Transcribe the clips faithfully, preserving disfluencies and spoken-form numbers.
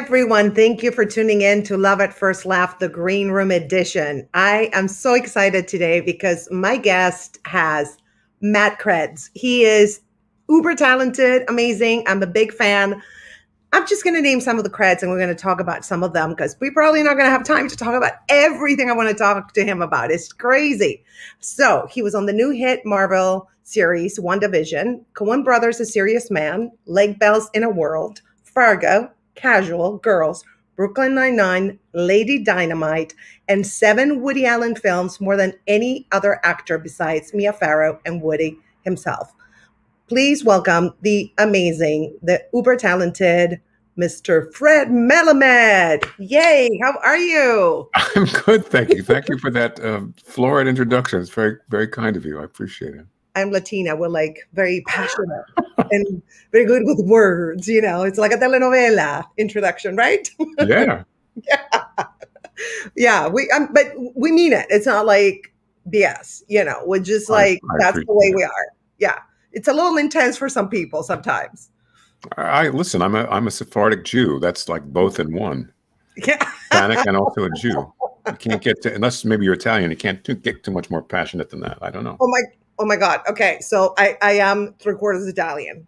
everyone. Thank you for tuning in to Love at First Laugh, the Green Room edition. I am so excited today because my guest has Matt Krebs. He is uber talented, amazing. I'm a big fan. I'm just going to name some of the creds and we're going to talk about some of them because we're probably not going to have time to talk about everything I want to talk to him about. It's crazy. So he was on the new hit Marvel series, WandaVision, Coen Brothers, A Serious Man, Lake Bells in a World, Fargo, Casual, Girls, Brooklyn Nine-Nine, Lady Dynamite, and seven Woody Allen films, more than any other actor besides Mia Farrow and Woody himself. Please welcome the amazing, the uber talented Mister Fred Melamed. Yay! How are you? I'm good, thank you. Thank you for that uh, florid introduction. It's very, very kind of you. I appreciate it. I'm Latina. We're like very passionate and very good with words. You know, it's like a telenovela introduction, right? Yeah. yeah. Yeah. We, um, but we mean it. It's not like B S. You know, we're just like I, I that's the way it. we are. Yeah. It's a little intense for some people sometimes. I listen. I'm a I'm a Sephardic Jew. That's like both in one. Yeah. Hispanic and also a Jew. You can't get to unless maybe you're Italian. You can't too, get too much more passionate than that. I don't know. Oh my. Oh my God. Okay. So I, I am three quarters Italian.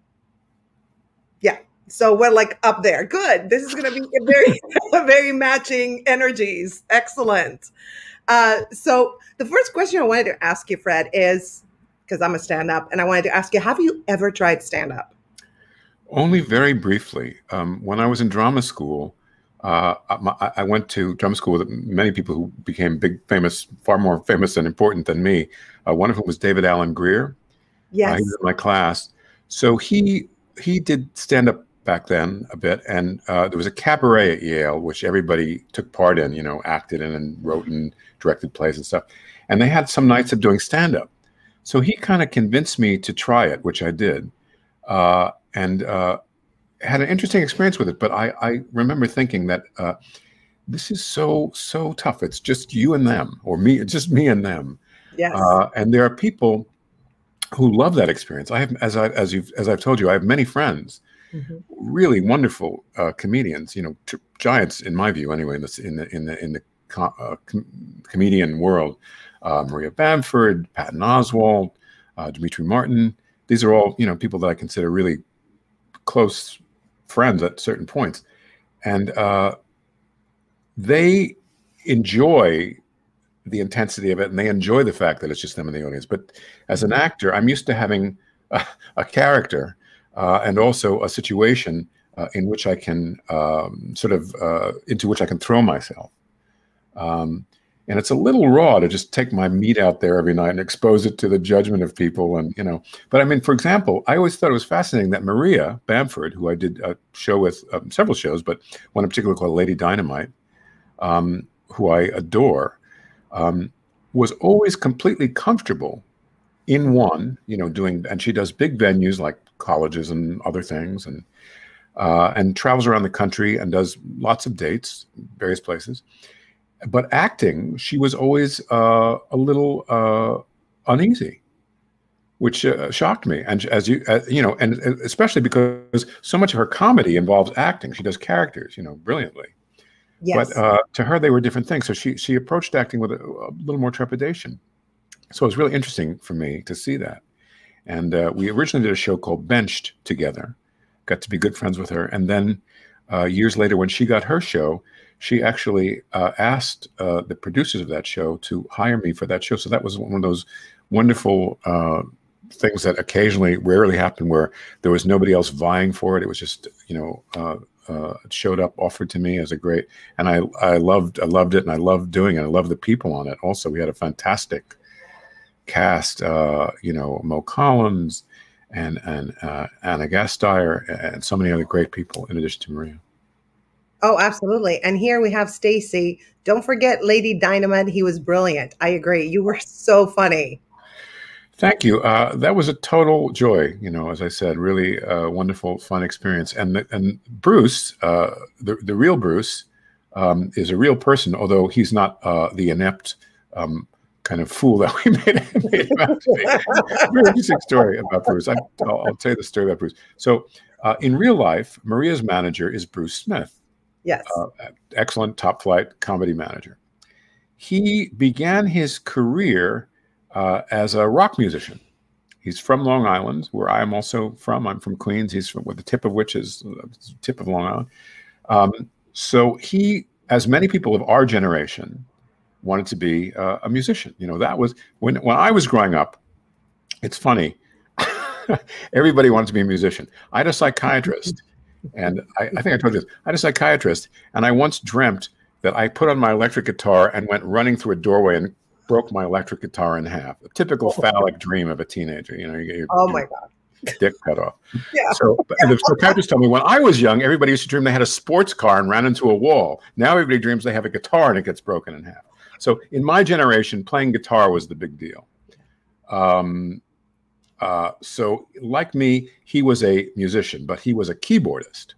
Yeah. So we're like up there. Good. This is going to be a very, very matching energies. Excellent. Uh, so the first question I wanted to ask you, Fred, is because I'm a stand-up and I wanted to ask you, have you ever tried stand-up? Only very briefly. Um, when I was in drama school, uh, I, I went to drama school with many people who became big, famous, far more famous and important than me. Uh, one of whom was David Alan Grier. Yes. Uh, he was in my class. So he he did stand up back then a bit. And uh, there was a cabaret at Yale, which everybody took part in, you know, acted in and wrote and directed plays and stuff. And they had some nights of doing stand up. So he kind of convinced me to try it, which I did. Uh, and uh, had an interesting experience with it. But I, I remember thinking that uh, this is so, so tough. It's just you and them, or me, just me and them. Yes. Uh, and there are people who love that experience. I have, as I as you've as I've told you, I have many friends, mm-hmm. really wonderful uh, comedians. You know, t- giants in my view, anyway. In the in the in the in the com- uh, com- comedian world, uh, Maria Bamford, Patton Oswalt, uh, Demetri Martin. These are all you know people that I consider really close friends at certain points, and uh, they enjoy the intensity of it, and they enjoy the fact that it's just them in the audience. But as an actor, I'm used to having a, a character uh, and also a situation uh, in which I can um, sort of uh, into which I can throw myself. Um, and it's a little raw to just take my meat out there every night and expose it to the judgment of people. And you know, but I mean, for example, I always thought it was fascinating that Maria Bamford, who I did a show with, um, several shows, but one in particular called Lady Dynamite, um, who I adore. Um, was always completely comfortable in one, you know, doing, and she does big venues like colleges and other things, and uh, and travels around the country and does lots of dates, various places. But acting, she was always uh, a little uh, uneasy, which uh, shocked me. And as you, uh, you know, and especially because so much of her comedy involves acting. She does characters, you know, brilliantly. Yes. But uh, to her, they were different things. So she she approached acting with a, a little more trepidation. So it was really interesting for me to see that. And uh, we originally did a show called Benched together, got to be good friends with her. And then uh, years later, when she got her show, she actually uh, asked uh, the producers of that show to hire me for that show. So that was one of those wonderful uh, things that occasionally, rarely happen, where there was nobody else vying for it. It was just, you know, uh, Uh, showed up, offered to me as a great, and I I loved I loved it, and I loved doing it. I loved the people on it. Also, we had a fantastic cast. Uh, you know, Mo Collins and and uh, Anna Gasteyer and so many other great people in addition to Maria. Oh, absolutely. And here we have Stacy. Don't forget Lady Dynamite. He was brilliant. I agree. You were so funny. Thank you. Uh, that was a total joy. You know, as I said, really uh, wonderful, fun experience. And the, and Bruce, uh, the the real Bruce, um, is a real person, although he's not uh, the inept um, kind of fool that we made, made him out to be. Very interesting story about Bruce. I, I'll, I'll tell you the story about Bruce. So, uh, in real life, Maria's manager is Bruce Smith. Yes. Uh, excellent top flight comedy manager. He began his career uh, as a rock musician. He's from Long Island, where I am also from. I'm from Queens. He's from with the tip of which is the tip of Long Island. Um, so he, as many people of our generation, wanted to be uh, a musician. You know, that was when when I was growing up. It's funny. Everybody wanted to be a musician. I had a psychiatrist, and I, I think I told you this. I had a psychiatrist, and I once dreamt that I put on my electric guitar and went running through a doorway and broke my electric guitar in half. A typical phallic dream of a teenager. You know, you get your, oh your my God. dick cut off. Yeah. So, and the psychiatrist told me when I was young, everybody used to dream they had a sports car and ran into a wall. Now everybody dreams they have a guitar and it gets broken in half. So in my generation, playing guitar was the big deal. Um, uh, so like me, he was a musician, but he was a keyboardist.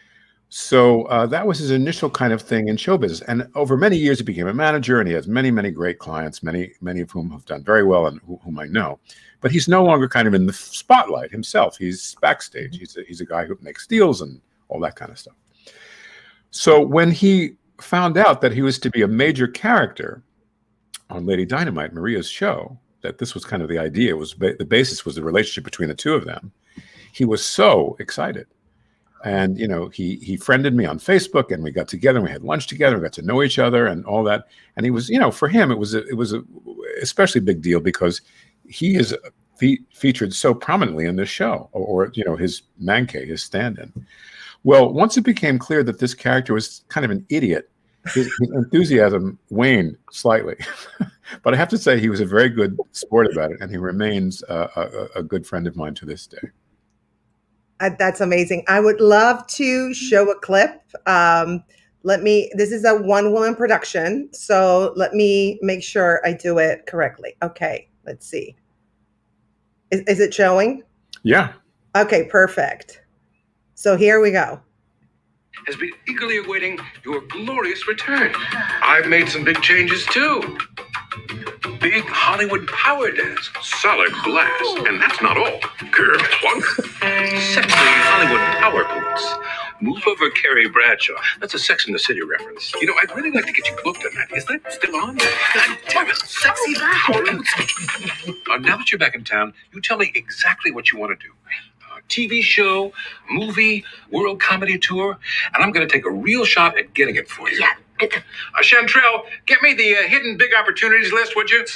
So uh, that was his initial kind of thing in show business. And over many years, he became a manager, and he has many, many great clients, many, many of whom have done very well and who, whom I know. But he's no longer kind of in the spotlight himself. He's backstage. He's a, he's a guy who makes deals and all that kind of stuff. So when he found out that he was to be a major character on Lady Dynamite, Maria's show, that this was kind of the idea, was ba the basis was the relationship between the two of them, he was so excited. And, you know, he, he friended me on Facebook, and we got together and we had lunch together. We got to know each other and all that. And he was, you know, for him, it was, a, it was a especially big deal because he is fe featured so prominently in this show, or, or you know, his Mankey, his stand-in. Well, once it became clear that this character was kind of an idiot, his, his enthusiasm waned slightly. But I have to say he was a very good sport about it, and he remains uh, a, a good friend of mine to this day. Uh, that's amazing. I would love to show a clip. Um, let me, this is a one woman production. So let me make sure I do it correctly. Okay, let's see. Is, is it showing? Yeah. Okay, perfect. So here we go. Has been eagerly awaiting your glorious return. I've made some big changes too. Big Hollywood power desk, solid glass, and that's not all. Curved plunk, sexy Hollywood power boots. Move over, Carrie Bradshaw. That's a Sex and the City reference. You know, I'd really like to get you booked on that. Is that still on? God damn it, sexy power boots. uh, now that you're back in town, you tell me exactly what you want to do. T V show, movie, world comedy tour, and I'm going to take a real shot at getting it for you. Yeah. Uh, Chantrell, get me the uh, hidden big opportunities list, would you?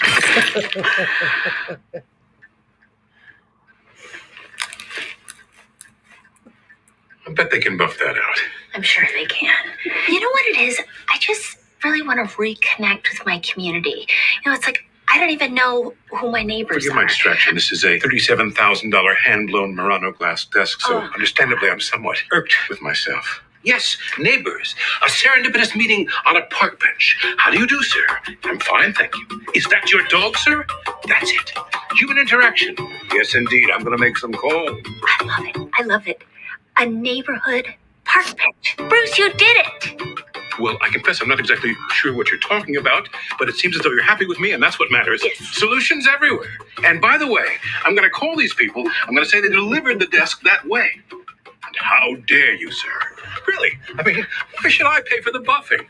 I bet they can buff that out. I'm sure they can. You know what it is? I just really want to reconnect with my community. You know, it's like, I don't even know who my neighbors Forgive are. my distraction. This is a thirty-seven thousand dollar hand-blown Murano glass desk, so Oh. understandably I'm somewhat irked with myself. Yes, neighbors. A serendipitous meeting on a park bench. How do you do, sir? I'm fine, thank you. Is that your dog, sir? That's it. Human interaction. Yes, indeed. I'm going to make some calls. I love it. I love it. A neighborhood park bench. Bruce, you did it. Well, I confess I'm not exactly sure what you're talking about, but it seems as though you're happy with me, and that's what matters. Yes. Solutions everywhere. And by the way, I'm going to call these people. I'm going to say they delivered the desk that way. And how dare you, sir? Really? I mean, why should I pay for the buffing?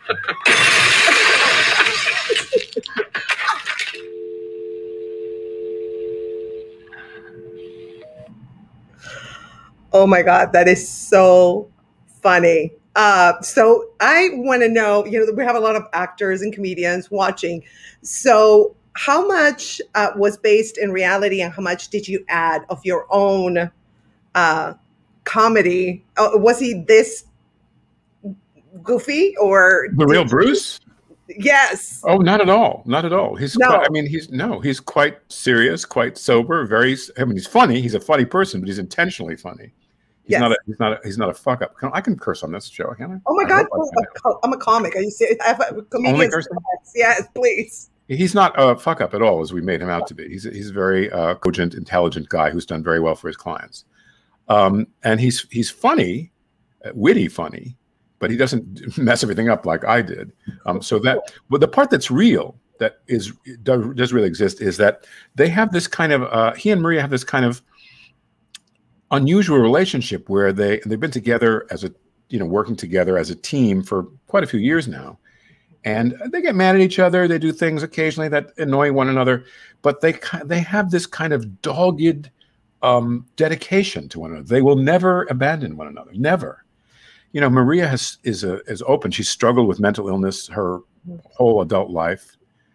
Oh my God, that is so funny. Uh, so I want to know, you know, we have a lot of actors and comedians watching. So how much uh, was based in reality, and how much did you add of your own uh, comedy? Uh, was he this goofy, or The real Bruce? Yes. Oh, not at all. Not at all. He's No. quite, I mean, he's no, he's quite serious, quite sober, very, I mean, he's funny. He's a funny person, but he's intentionally funny. He's Yes. not a, he's not a, he's not a fuck up. Can, I can curse on this show, can I? Oh my I God, hope I can. I'm a comic. Are you serious? I have a comedian. cursing? Yes, please. He's not a fuck up at all, as we made him out to be. He's a, he's a very uh, cogent, intelligent guy who's done very well for his clients. Um, and he's he's funny, uh, witty funny, but he doesn't mess everything up like I did. Um, so that, well, the part that's real, that is does, does really exist, is that they have this kind of, uh, he and Maria have this kind of unusual relationship where they, they've been together as a you know, working together as a team for quite a few years now. And they get mad at each other. They do things occasionally that annoy one another, but they they have this kind of dogged um, dedication to one another. They will never abandon one another, never. You know, Maria has is a is open. She's struggled with mental illness her whole adult life,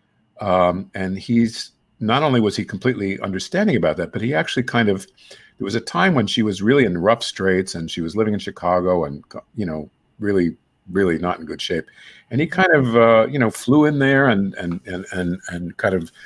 um, and he's not only was he completely understanding about that, but he actually kind of there was a time when she was really in rough straits, and she was living in Chicago, and you know, really. really not in good shape, and he kind of uh, you know flew in there and and and and and kind of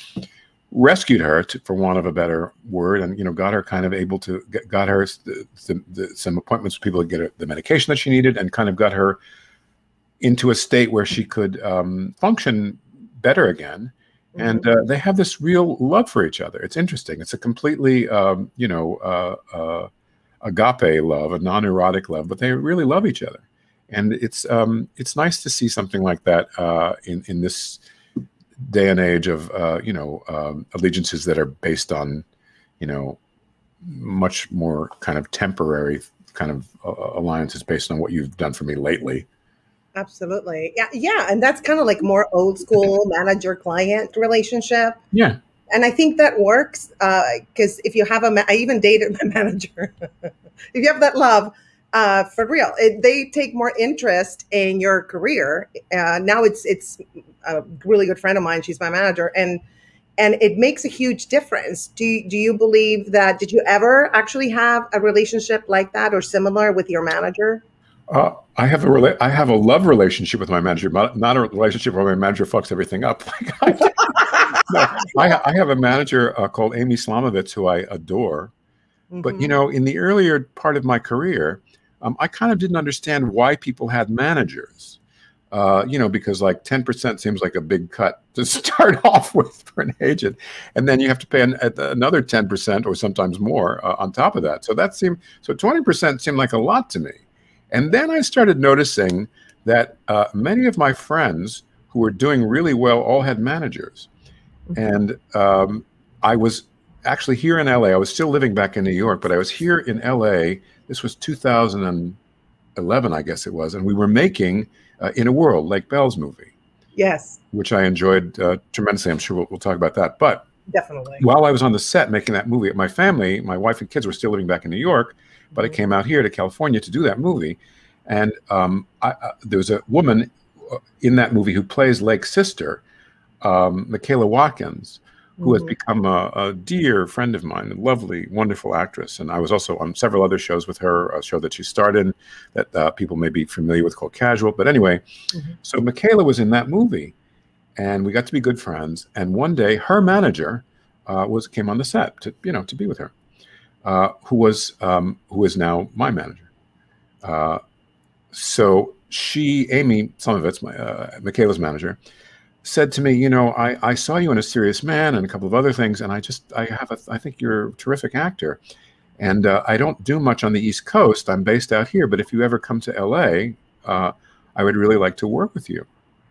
rescued her, to, for want of a better word, and you know got her kind of able to get, got her the, the, the, some appointments with people to get her the medication that she needed, and kind of got her into a state where she could um, function better again. Mm-hmm. And uh, they have this real love for each other. It's interesting. It's a completely um, you know uh, uh, agape love, a non-erotic love, but they really love each other. And it's um, it's nice to see something like that uh, in in this day and age of uh, you know um, allegiances that are based on you know much more kind of temporary kind of uh, alliances based on what you've done for me lately. Absolutely, yeah, yeah, and that's kind of like more old school manager client relationship. Yeah, and I think that works because uh, if you have a, ma- I even dated my manager. If you have that love. Uh, for real, it, they take more interest in your career. Uh, now it's it's a really good friend of mine. She's my manager, and and it makes a huge difference. Do you, do you believe that? Did you ever actually have a relationship like that or similar with your manager? Uh, I have a rela- I have a love relationship with my manager, but not a relationship where my manager fucks everything up. No, I, I have a manager uh, called Amy Slamovitz who I adore. Mm-hmm. But you know, in the earlier part of my career. Um, I kind of didn't understand why people had managers, uh, you know, because like ten percent seems like a big cut to start off with for an agent. And then you have to pay an, another ten percent or sometimes more uh, on top of that. So that seemed, so twenty percent seemed like a lot to me. And then I started noticing that uh, many of my friends who were doing really well all had managers. And um, I was actually here in L A. I was still living back in New York, but I was here in L A. This was two thousand eleven, I guess it was, and we were making uh, In a World, Lake Bell's movie. Yes. Which I enjoyed uh, tremendously. I'm sure we'll, we'll talk about that. But definitely, while I was on the set making that movie, my family, my wife and kids were still living back in New York, but mm-hmm. I came out here to California to do that movie. And um, I, uh, there was a woman in that movie who plays Lake's sister, um, Michaela Watkins, who mm-hmm. has become a, a dear friend of mine, a lovely, wonderful actress. And I was also on several other shows with her, a show that she starred in that uh, people may be familiar with called Casual. But anyway, mm-hmm. so Michaela was in that movie, and we got to be good friends. And one day, her manager uh, was came on the set to you know to be with her, uh, who was um, who is now my manager. Uh, so she, Amy Slamovitz, my uh, Michaela's manager, said to me, you know, I, I saw you in A Serious Man and a couple of other things, and I just, I have a, I think you're a terrific actor. And uh, I don't do much on the East Coast. I'm based out here, but if you ever come to L A, uh, I would really like to work with you.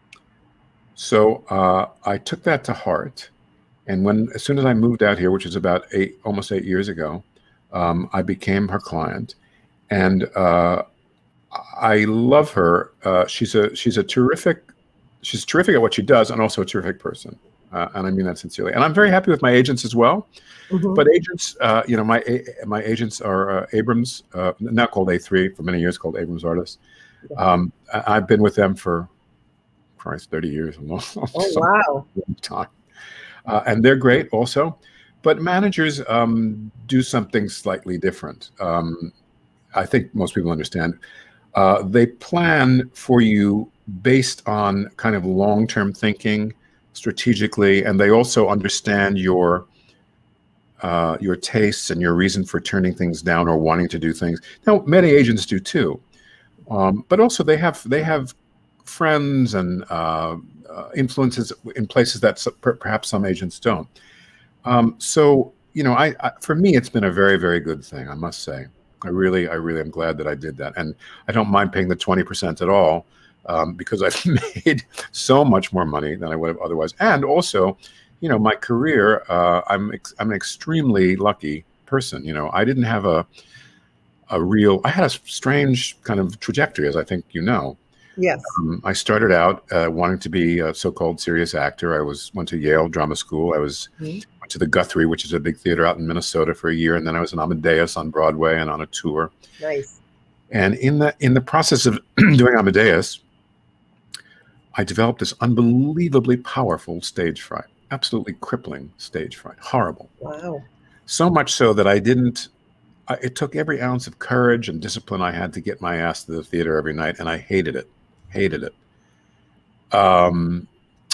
So uh, I took that to heart. And when, as soon as I moved out here, which is about eight, almost eight years ago, um, I became her client. And uh, I love her. Uh, she's a, she's a terrific She's terrific at what she does, and also a terrific person, uh, and I mean that sincerely. And I'm very happy with my agents as well. Mm-hmm. But agents, uh, you know, my my agents are uh, Abrams, uh, now called A three, for many years called Abrams Artists. Um, I, I've been with them for, Christ, thirty years, a long, oh wow, long time, uh, and they're great also. But managers um, do something slightly different. Um, I think most people understand. Uh, they plan for you based on kind of long-term thinking, strategically, and they also understand your uh, your tastes and your reason for turning things down or wanting to do things. Now, many agents do too, um, but also they have they have friends and uh, uh, influences in places that s- per- perhaps some agents don't. Um, so, you know, I, I for me, it's been a very, very good thing, I must say. I really, I really am glad that I did that, and I don't mind paying the twenty percent at all. Um, because I've made so much more money than I would have otherwise. And also, you know, my career, uh, I'm ex- I'm an extremely lucky person. You know, I didn't have a, a real, I had a strange kind of trajectory, as I think you know. Yes. Um, I started out uh, wanting to be a so-called serious actor. I was went to Yale Drama School. I was Mhm. went to the Guthrie, which is a big theater out in Minnesota, for a year, and then I was in Amadeus on Broadway and on a tour. Nice. And in the in the process of doing Amadeus, I developed this unbelievably powerful stage fright, absolutely crippling stage fright, horrible. Wow. So much so that I didn't. I, it took every ounce of courage and discipline I had to get my ass to the theater every night, and I hated it. Hated it. Um,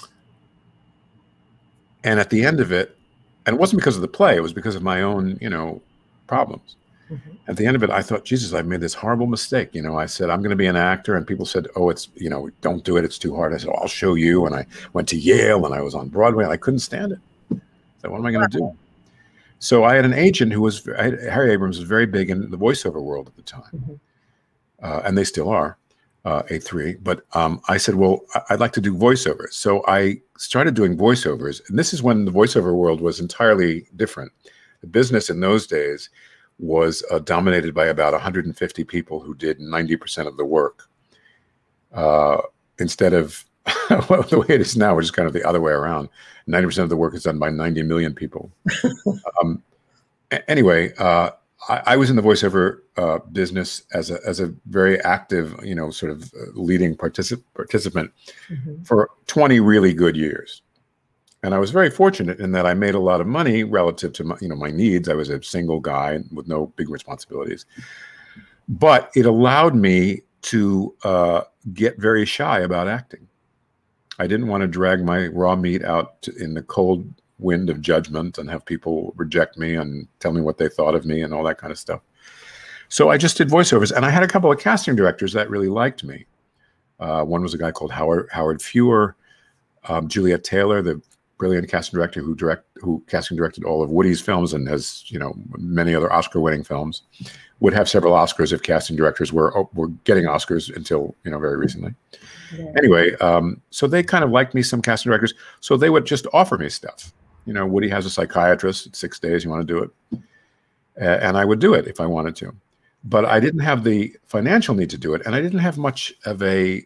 and at the end of it, and it wasn't because of the play, it was because of my own, you know, problems. Mhm. At the end of it, I thought, Jesus, I've made this horrible mistake. You know, I said, I'm going to be an actor. And people said, oh, it's, you know, don't do it. It's too hard. I said, oh, I'll show you. And I went to Yale and I was on Broadway and I couldn't stand it. So what am I going to do? So I had an agent who was, I had, Harry Abrams was very big in the voiceover world at the time. Mhm. Uh, and they still are. Uh, A three, but um, I said, well, I'd like to do voiceovers. So I started doing voiceovers. And this is when the voiceover world was entirely different. The business in those days was uh, dominated by about one hundred fifty people who did ninety percent of the work. Uh, instead of, well, the way it is now, which is kind of the other way around. ninety percent of the work is done by ninety million people. um, anyway, uh, I, I was in the voiceover uh, business as a as a very active, you know, sort of uh, leading particip participant Mhm. for twenty really good years, and I was very fortunate in that I made a lot of money relative to my, you know, my needs. I was a single guy with no big responsibilities, but it allowed me to uh, get very shy about acting. I didn't want to drag my raw meat out to, in the cold wind of judgment and have people reject me and tell me what they thought of me and all that kind of stuff. So I just did voiceovers, and I had a couple of casting directors that really liked me. Uh, one was a guy called Howard Howard Fewer, um, Juliet Taylor, the brilliant casting director who direct who casting directed all of Woody's films and has, you know, many other Oscar-winning films. Would have several Oscars if casting directors were were getting Oscars until, you know, very recently. Yeah. Anyway, um, so they kind of liked me, some casting directors. So they would just offer me stuff. You know, Woody has a psychiatrist. It's six days. You want to do it? Uh, and I would do it if I wanted to. But I didn't have the financial need to do it. And I didn't have much of a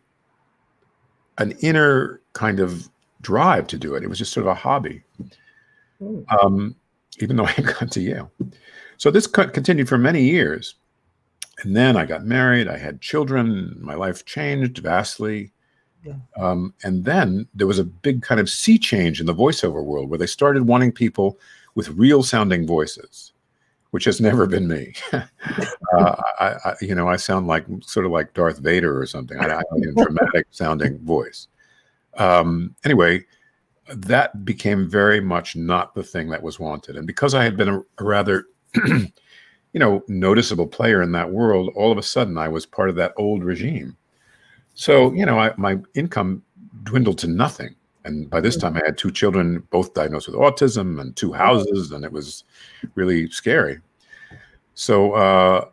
an inner kind of drive to do it. It was just sort of a hobby, Mm. um, even though I had gone to Yale. So this co continued for many years. And then I got married. I had children. My life changed vastly. Yeah. Um, and then there was a big kind of sea change in the voiceover world where they started wanting people with real sounding voices, which has never been me. uh, I, I, you know, I sound like sort of like Darth Vader or something. I, I need a dramatic sounding voice. Um, anyway, that became very much not the thing that was wanted. And because I had been a, a rather, you know, noticeable player in that world, all of a sudden I was part of that old regime. So, you know, I, my income dwindled to nothing. And by this time I had two children, both diagnosed with autism, and two houses, and it was really scary. So uh,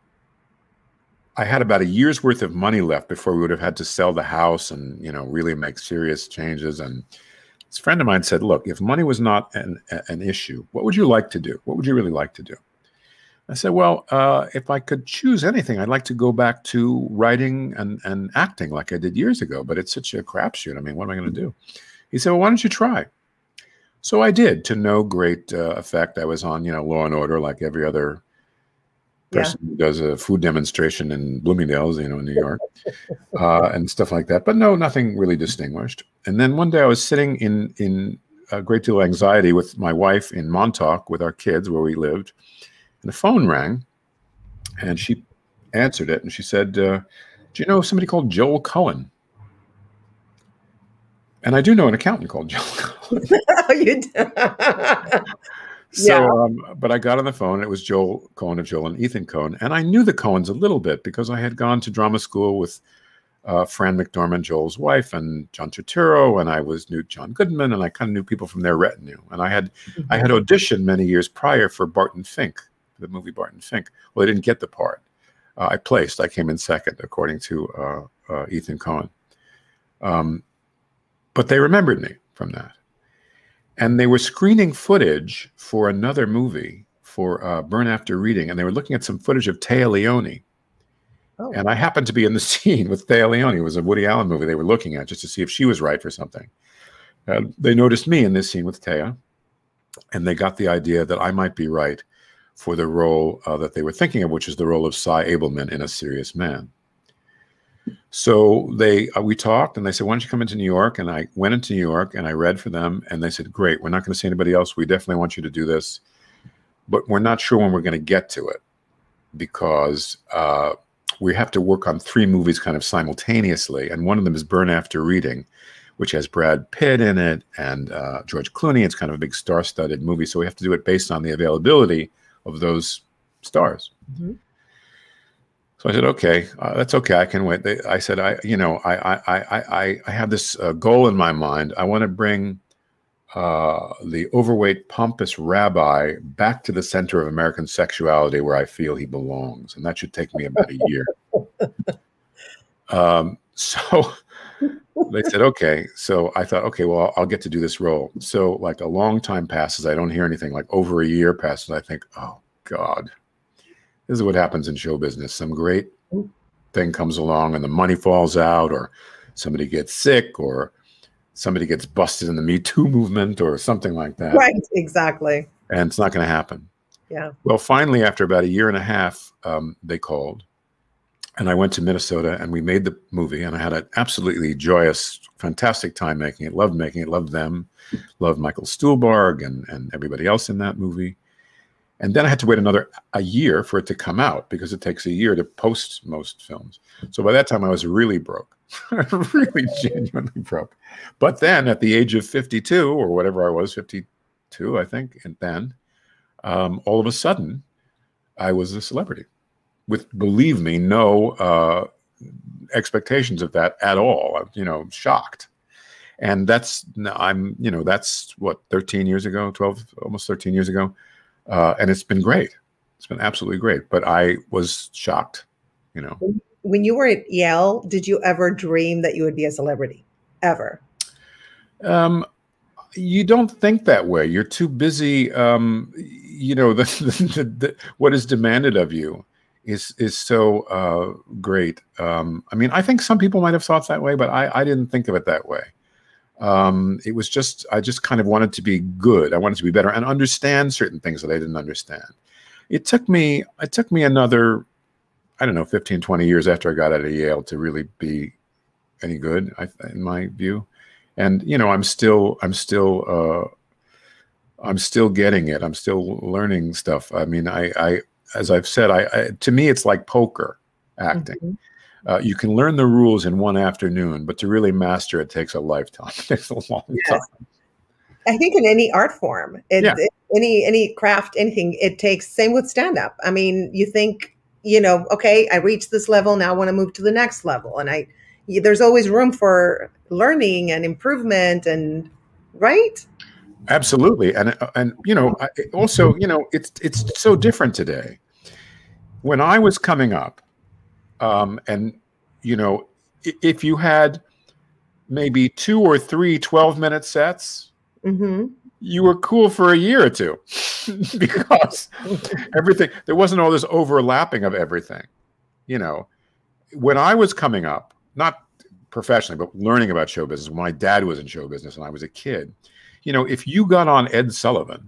I had about a year's worth of money left before we would have had to sell the house and, you know, really make serious changes. And this friend of mine said, look, if money was not an, an issue, what would you like to do? What would you really like to do? I said, well, uh, if I could choose anything, I'd like to go back to writing and, and acting like I did years ago, but it's such a crapshoot. I mean, what am I going to do? He said, well, why don't you try? So I did, to no great uh, effect. I was on, you know, Law and Order like every other person yeah. who does a food demonstration in Bloomingdale's, you know, in New York, uh, and stuff like that. But no, nothing really distinguished. And then one day I was sitting in, in a great deal of anxiety with my wife in Montauk with our kids where we lived. And the phone rang, and she answered it, and she said, uh, do you know somebody called Joel Cohen? And I do know an accountant called Joel Cohen. You do. So, Yeah. um, but I got on the phone, and it was Joel Cohen of Joel and Ethan Cohen. And I knew the Cohens a little bit because I had gone to drama school with uh, Fran McDormand, Joel's wife, and John Turturro, and I was knew John Goodman, and I kind of knew people from their retinue. And I had, mm-hmm. I had auditioned many years prior for Barton Fink, the movie Barton Fink. Well, I didn't get the part. Uh, I placed. I came in second, according to uh, uh, Ethan Cohen. Um, but they remembered me from that. And they were screening footage for another movie for uh, Burn After Reading, and they were looking at some footage of Téa Leoni. Oh. And I happened to be in the scene with Téa Leoni. It was a Woody Allen movie they were looking at just to see if she was right for something. Uh, they noticed me in this scene with Téa, and they got the idea that I might be right for the role uh, that they were thinking of, which is the role of Cy Abelman in A Serious Man. So they uh, we talked, and they said, why don't you come into New York? And I went into New York, and I read for them, and they said, great, we're not going to see anybody else. We definitely want you to do this, but we're not sure when we're going to get to it, because uh, we have to work on three movies kind of simultaneously, and one of them is Burn After Reading, which has Brad Pitt in it and uh, George Clooney. It's kind of a big star-studded movie, so we have to do it based on the availability of those stars. Mm-hmm. So I said, okay, uh, that's okay. I can wait. They, I said, I, you know, I, I, I, I, I have this uh, goal in my mind. I want to bring uh, the overweight, pompous rabbi back to the center of American sexuality, where I feel he belongs, and that should take me about a year. um, so they said, okay. So I thought, okay, well, I'll, I'll get to do this role. So like a long time passes. I don't hear anything. Like over a year passes. I think, oh God. This is what happens in show business. Some great thing comes along and the money falls out, or somebody gets sick, or somebody gets busted in the Me Too movement or something like that. Right, exactly. And it's not going to happen. Yeah. Well, finally, after about a year and a half, um, they called, and I went to Minnesota, and we made the movie, and I had an absolutely joyous, fantastic time making it, loved making it, loved them, loved Michael Stuhlbarg and, and everybody else in that movie. And then I had to wait another a year for it to come out, because it takes a year to post most films. So by that time, I was really broke, really genuinely broke. But then at the age of fifty-two, or whatever I was, fifty-two, I think, and then um, all of a sudden, I was a celebrity with, believe me, no uh, expectations of that at all. I, you know, shocked. And that's, I'm, you know, that's what, thirteen years ago, twelve, almost thirteen years ago. Uh, and it's been great. It's been absolutely great. But I was shocked, you know. When you were at Yale, did you ever dream that you would be a celebrity? Ever? Um, you don't think that way. You're too busy. Um, you know, the, the, the, what is demanded of you is is so uh, great. Um, I mean, I think some people might have thought that way, but I, I didn't think of it that way. Um, it was just, I just kind of wanted to be good. I wanted to be better and understand certain things that I didn't understand. It took me, it took me another, I don't know, fifteen, twenty years after I got out of Yale to really be any good, I, in my view. And, you know, I'm still, I'm still, uh, I'm still getting it. I'm still learning stuff. I mean, I, I as I've said, I, I to me, it's like poker acting. Mm-hmm. Uh, you can learn the rules in one afternoon, but to really master it takes a lifetime. It takes a long yes. time. I think in any art form, it, yeah. it, any any craft, anything, it takes, same with stand-up. I mean, you think, you know, okay, I reached this level, now I want to move to the next level. And I, there's always room for learning and improvement, and right? Absolutely. And, and you know, I, also, you know, it's it's so different today. When I was coming up, Um, and, you know, if you had maybe two or three twelve minute sets, mm-hmm. you were cool for a year or two because everything, there wasn't all this overlapping of everything. You know, when I was coming up, not professionally, but learning about show business, when my dad was in show business and I was a kid, you know, if you got on Ed Sullivan,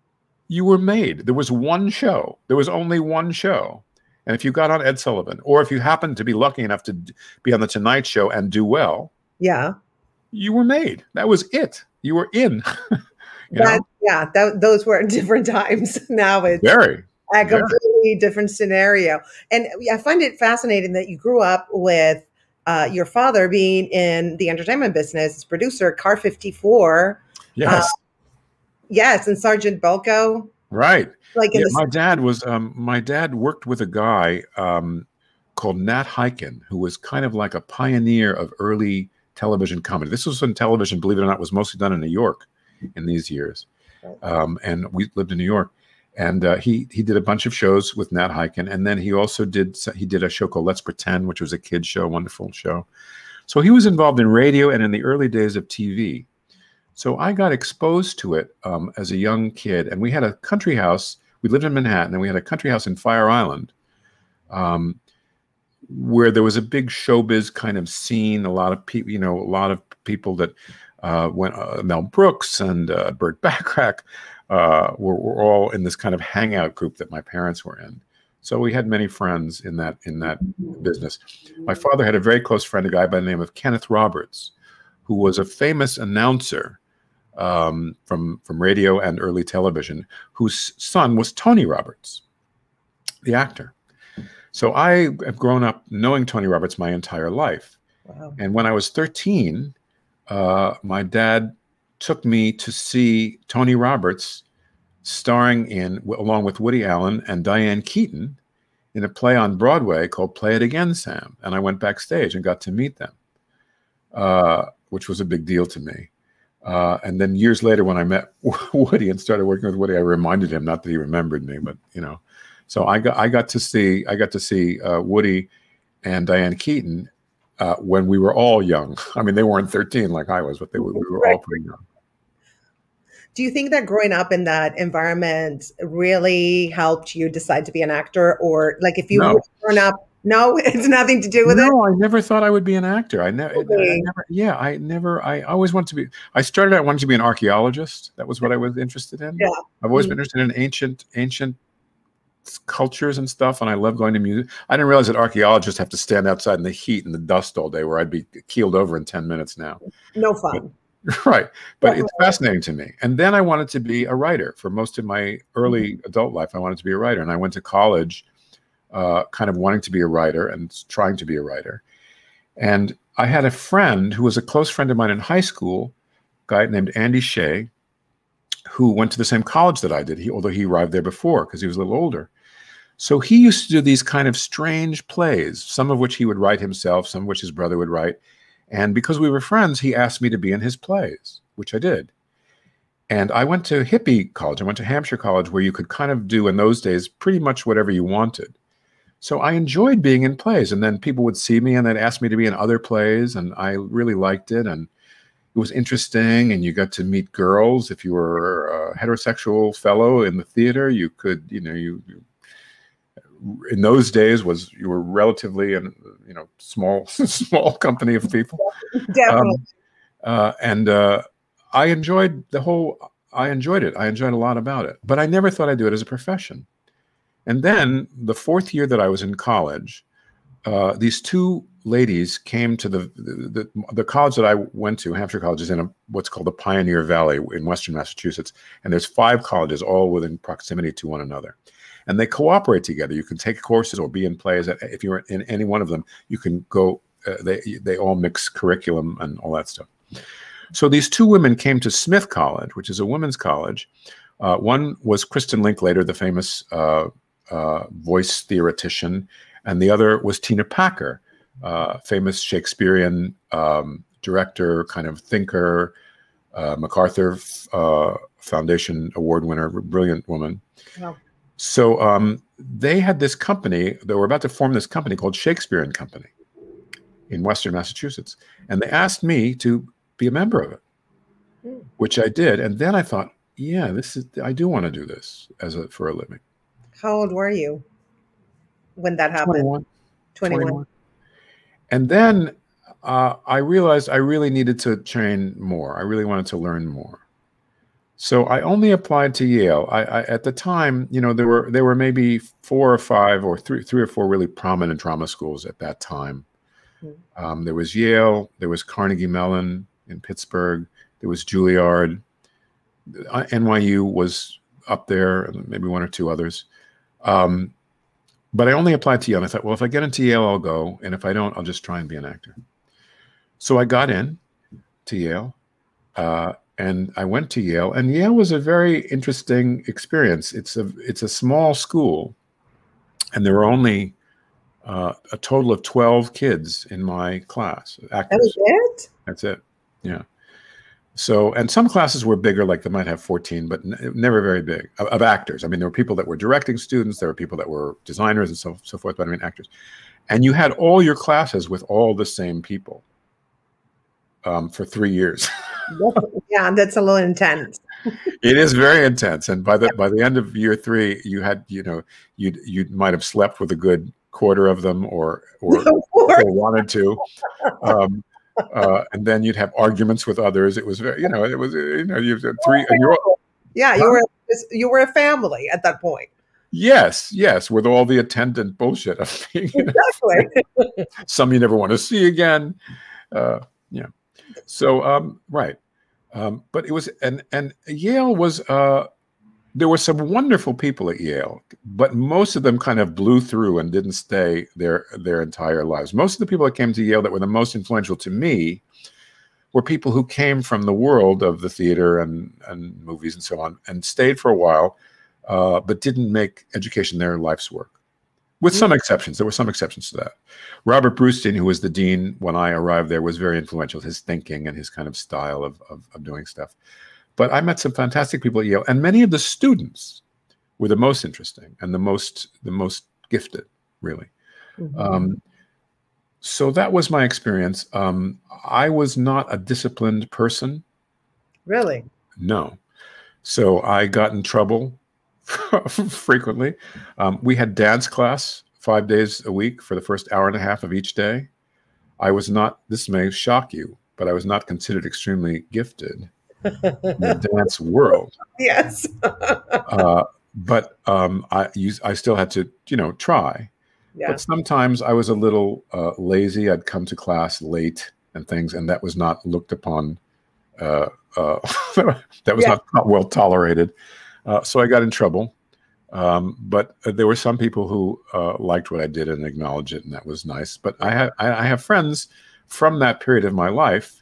you were made. There was one show. There was only one show. And if you got on Ed Sullivan, or if you happened to be lucky enough to be on the Tonight Show and do well, yeah, you were made. That was it. You were in. you that, know? Yeah, that, those were different times. Now it's very a completely very. different scenario. And I find it fascinating that you grew up with uh, your father being in the entertainment business as producer, Car fifty-four. Yes. Uh, yes, and Sergeant Belko. Right. Like in yeah, the my dad was, um, my dad worked with a guy um, called Nat Hiken, who was kind of like a pioneer of early television comedy. This was when television, believe it or not, was mostly done in New York in these years. Um, and we lived in New York. And uh, he he did a bunch of shows with Nat Hiken. And then he also did, he did a show called Let's Pretend, which was a kid's show, wonderful show. So he was involved in radio and in the early days of T V. So I got exposed to it um, as a young kid. And we had a country house we lived in Manhattan, and we had a country house in Fire Island, um, where there was a big showbiz kind of scene. A lot of people, you know, a lot of people that uh, went, uh, Mel Brooks and uh, Burt Bacharach uh, were, were all in this kind of hangout group that my parents were in. So we had many friends in that in that business. My father had a very close friend, a guy by the name of Kenneth Roberts, who was a famous announcer um, from from radio and early television, whose son was Tony Roberts, the actor. So I have grown up knowing Tony Roberts my entire life. Wow. And when I was thirteen, uh, my dad took me to see Tony Roberts starring in, along with Woody Allen and Diane Keaton, in a play on Broadway called Play It Again, Sam. And I went backstage and got to meet them, uh, which was a big deal to me. Uh, and then years later, when I met Woody and started working with Woody, I reminded him, not that he remembered me, but, you know. So I got I got to see I got to see uh, Woody and Diane Keaton uh, when we were all young. I mean, they weren't thirteen like I was, but they were, we were all pretty young. Do you think that growing up in that environment really helped you decide to be an actor? Or like if you No. were grown up, no, it's nothing to do with it? No, I never thought I would be an actor. I, ne I Okay. never, yeah, I never, I always wanted to be, I started out wanting to be an archaeologist. That was what I was interested in. Yeah. I've always been interested in ancient, ancient cultures and stuff, and I love going to music. I didn't realize that archaeologists have to stand outside in the heat and the dust all day, where I'd be keeled over in ten minutes now. No fun. Right. But Yeah. it's fascinating to me. And then I wanted to be a writer. For most of my early adult life, I wanted to be a writer. And I went to college uh, kind of wanting to be a writer and trying to be a writer. And I had a friend who was a close friend of mine in high school, a guy named Andy Shea, who went to the same college that I did, he, although he arrived there before because he was a little older. So he used to do these kind of strange plays, some of which he would write himself, some of which his brother would write. And because we were friends, he asked me to be in his plays, which I did. And I went to hippie college. I went to Hampshire College, where you could kind of do, in those days, pretty much whatever you wanted. So I enjoyed being in plays. And then people would see me and they'd ask me to be in other plays. And I really liked it. And it was interesting. And you got to meet girls. If you were a heterosexual fellow in the theater, you could, you know, you, you in those days was you were relatively in, you know, small small company of people. Definitely. Um, uh, and uh, I enjoyed the whole. I enjoyed it. I enjoyed a lot about it. But I never thought I'd do it as a profession. And then the fourth year that I was in college, uh, these two ladies came to the, the the college that I went to. Hampshire College is in a, what's called the Pioneer Valley in Western Massachusetts, and there's five colleges all within proximity to one another. And they cooperate together. You can take courses or be in plays. If you're in any one of them, you can go, uh, they, they all mix curriculum and all that stuff. So these two women came to Smith College, which is a women's college. Uh, one was Kristen Linklater, the famous uh, uh, voice theoretician, and the other was Tina Packer, uh, famous Shakespearean um, director, kind of thinker, uh, MacArthur uh, Foundation Award winner, brilliant woman. Wow. So um, they had this company, they were about to form this company called Shakespeare and Company in Western Massachusetts. And they asked me to be a member of it, mm. which I did. And then I thought, yeah, this is, I do want to do this as a, for a living. How old were you when that happened? twenty-one. twenty-one. twenty-one. And then uh, I realized I really needed to train more. I really wanted to learn more. So I only applied to Yale. I, I, at the time, you know, there were there were maybe four or five or three three or four really prominent drama schools at that time. Mm-hmm. um, there was Yale, there was Carnegie Mellon in Pittsburgh, there was Juilliard, N Y U was up there, and maybe one or two others. Um, but I only applied to Yale. And I thought, well, if I get into Yale, I'll go, and if I don't, I'll just try and be an actor. So I got in to Yale. Uh, And I went to Yale, and Yale was a very interesting experience. It's a it's a small school, and there were only uh, a total of twelve kids in my class. Actors. That was it? That's it. Yeah. So, and some classes were bigger, like they might have fourteen, but n never very big of, of actors. I mean, there were people that were directing students, there were people that were designers and so so forth. But I mean, actors, and you had all your classes with all the same people. um, for three years. Yeah, that's a little intense. It is very intense, and by the by the end of year three, you had you know you you might have slept with a good quarter of them, or or, or wanted to, um, uh, and then you'd have arguments with others. It was very you know it was you know you three and you're all, yeah you were you were a family at that point. Yes, yes, with all the attendant bullshit of being, you know, Exactly. some you never want to see again. Uh, yeah, so um, right. Um, but it was, and and Yale was, uh, there were some wonderful people at Yale, but most of them kind of blew through and didn't stay their their entire lives. Most of the people that came to Yale that were the most influential to me were people who came from the world of the theater and, and movies and so on, and stayed for a while, uh, but didn't make education their life's work. With some exceptions. There were some exceptions to that. Robert Brustein, who was the dean when I arrived there, was very influential, his thinking and his kind of style of, of, of doing stuff. But I met some fantastic people at Yale, and many of the students were the most interesting and the most the most gifted, really. Mm-hmm. um, so that was my experience. Um, I was not a disciplined person. Really? No. So I got in trouble frequently. Um, we had dance class five days a week for the first hour and a half of each day. I was not, this may shock you, but I was not considered extremely gifted in the dance world. Yes. uh, but um, I, used, I still had to, you know, try. Yeah. But sometimes I was a little uh, lazy. I'd come to class late and things, and that was not looked upon. Uh, uh, that was yeah. not well tolerated. Uh, so I got in trouble, um, but uh, there were some people who uh, liked what I did and acknowledged it, and that was nice. But I have I, I have friends from that period of my life.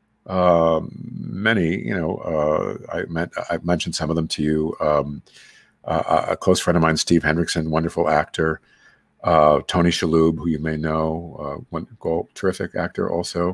Um, many, you know, uh, I met I mentioned some of them to you. Um, uh, a close friend of mine, Steve Hendrickson, wonderful actor. Uh, Tony Shalhoub, who you may know, uh, one terrific actor also.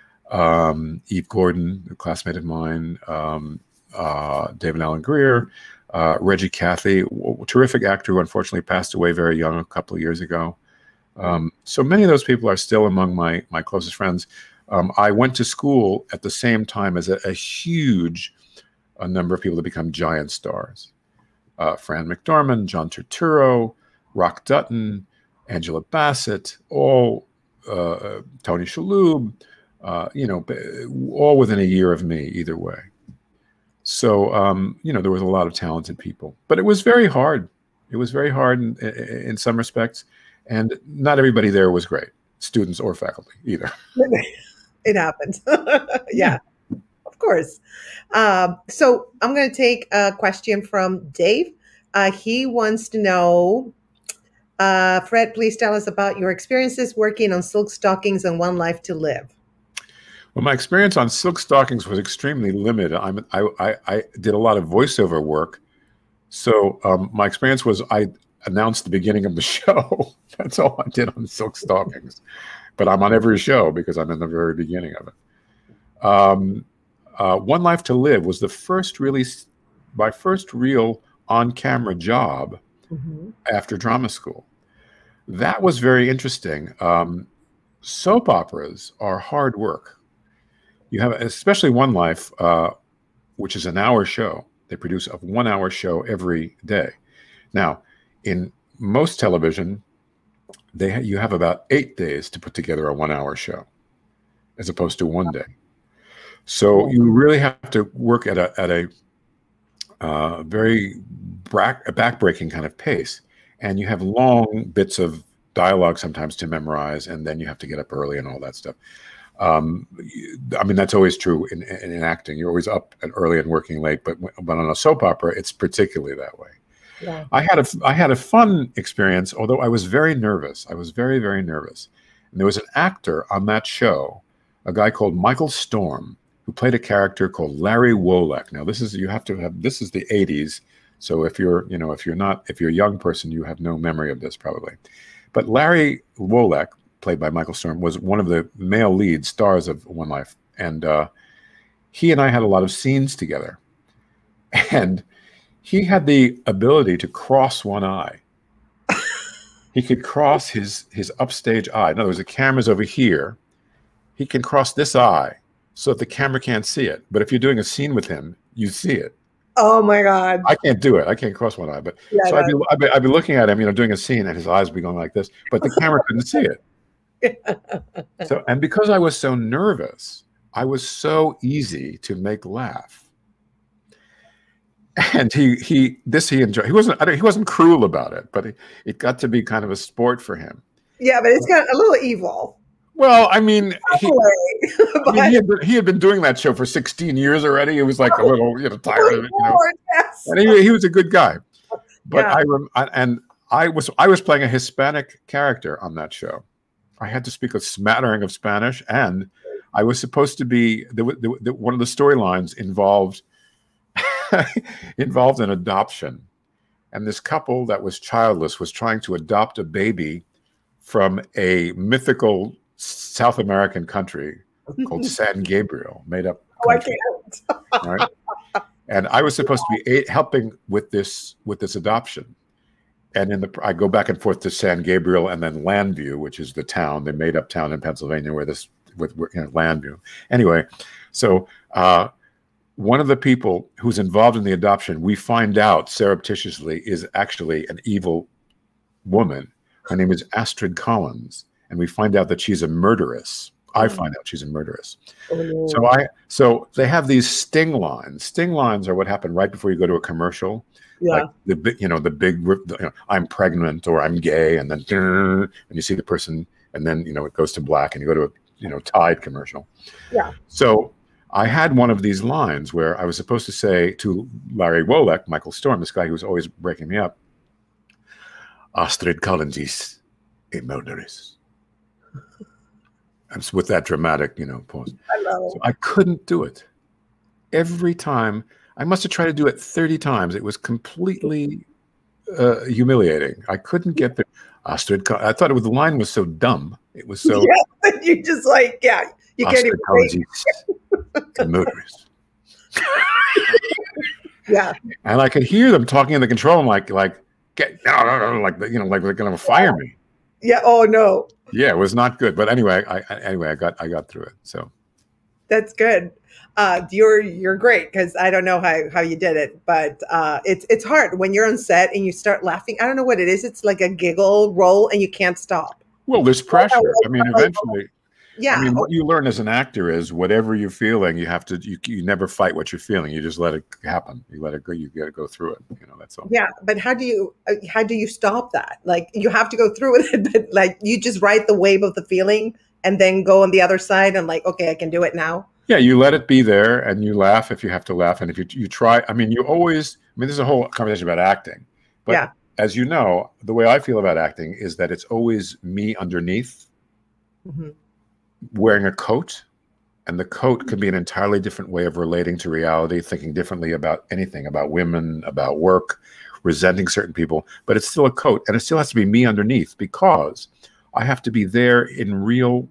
Um, Eve Gordon, a classmate of mine. Um, Uh, David Alan Grier, uh, Reggie Cathy, terrific actor who unfortunately passed away very young a couple of years ago. Um, so many of those people are still among my my closest friends. Um, I went to school at the same time as a, a huge a number of people that become giant stars. Uh, Fran McDormand, John Turturro, Rock Dutton, Angela Bassett, all uh, Tony Shalhoub, uh, you know, all within a year of me, either way. So, um, you know, there was a lot of talented people, but it was very hard. It was very hard in, in some respects, and not everybody there was great, students or faculty either. It happens. Yeah, of course. Um, so I'm going to take a question from Dave. Uh, he wants to know, uh, Fred, please tell us about your experiences working on Silk Stockings and One Life to Live. Well, my experience on Silk Stockings was extremely limited. I'm, I, I, I did a lot of voiceover work. So um, my experience was I announced the beginning of the show. That's all I did on Silk Stockings. But I'm on every show because I'm in the very beginning of it. Um, uh, One Life to Live was the first really, my first real on-camera job mm-hmm. after drama school. That was very interesting. Um, soap operas are hard work. You have, especially One Life, uh, which is an hour show. They produce a one-hour show every day. Now, in most television, they ha you have about eight days to put together a one-hour show, as opposed to one day. So you really have to work at a at a uh, very back-breaking kind of pace, and you have long bits of dialogue sometimes to memorize, and then you have to get up early and all that stuff. Um, I mean, that's always true in, in, in acting. You're always up and early and working late, but but on a soap opera, it's particularly that way. Yeah. I had a I had a fun experience, although I was very nervous. I was very very nervous. And there was an actor on that show, a guy called Michael Storm, who played a character called Larry Wolak. Now, this is you have to have this is the eighties, so if you're you know if you're not if you're a young person, you have no memory of this probably. But Larry Wolak, played by Michael Storm, was one of the male lead stars of One Life. And uh, he and I had a lot of scenes together. And he had the ability to cross one eye. He could cross his, his upstage eye. In other words, the camera's over here. He can cross this eye so that the camera can't see it. But if you're doing a scene with him, you see it. Oh my God. I can't do it. I can't cross one eye. But Yeah, so I'd be, I'd, be, I'd be looking at him, you know, doing a scene, and his eyes would be going like this, but the camera couldn't see it. So, and because I was so nervous, I was so easy to make laugh. And he, he, this he enjoyed. He wasn't, I don't, he wasn't cruel about it, but it, it got to be kind of a sport for him. Yeah, but it's got a little evil. Well, I mean, he, but, I mean, he, had been, he had been doing that show for sixteen years already. He was like a little, you know, tired of it, you know. Yes. And he, he was a good guy. But Yeah. I, rem, I and I was I was playing a Hispanic character on that show. I had to speak a smattering of Spanish, and I was supposed to be the, the, the, one of the storylines involved involved an adoption, and this couple that was childless was trying to adopt a baby from a mythical South American country called San Gabriel, made up. Oh, I country, can't. right? And I was supposed to be a, helping with this with this adoption. And in the I go back and forth to San Gabriel and then Landview, which is the town, the made up town in Pennsylvania where this with you know, Landview. Anyway, so uh, one of the people who's involved in the adoption, we find out surreptitiously, is actually an evil woman. Her name is Astrid Collins, and we find out that she's a murderess. I find out she's a murderess. Oh. So I so they have these sting lines. Sting lines are what happen right before you go to a commercial. Yeah. Like the big, you know, the big, you know, I'm pregnant or I'm gay, and then and you see the person, and then you know it goes to black, and you go to a you know Tide commercial. Yeah. So I had one of these lines where I was supposed to say to Larry Wolek, Michael Storm, this guy who was always breaking me up, Astrid Collins is a murderess. And with that dramatic, you know, pause. I love it. So I couldn't do it. Every time, I must have tried to do it thirty times. It was completely uh, humiliating. I couldn't get the Astrid. I thought it was, the line was so dumb. It was so. Yeah, you just like, yeah, you can't Astrid even Collins say. is a murderess. Yeah. And I could hear them talking in the control room, like, like, get, no, no, no, like, you know, like they're going to fire me. Yeah. Oh no. Yeah, it was not good. But anyway, I, I anyway, I got, I got through it. So. That's good. Uh, you're you're great, because I don't know how, how you did it, but uh, it's it's hard when you're on set and you start laughing. I don't know what it is. It's like a giggle roll, and you can't stop. Well, there's pressure. I mean, eventually. Yeah. I mean, what you learn as an actor is whatever you're feeling, you have to, you, you never fight what you're feeling. You just let it happen. You let it go. You got to go through it. You know, that's all. Yeah. But how do you, uh, how do you stop that? Like, you have to go through with it, but like you just ride the wave of the feeling and then go on the other side and like, okay, I can do it now. Yeah. You let it be there and you laugh if you have to laugh. And if you, you try, I mean, you always, I mean, there's a whole conversation about acting, but Yeah. as you know, the way I feel about acting is that it's always me underneath. Mm-hmm. Wearing a coat, and the coat could be an entirely different way of relating to reality, thinking differently about anything, about women, about work, resenting certain people, but it's still a coat, and it still has to be me underneath, because I have to be there in real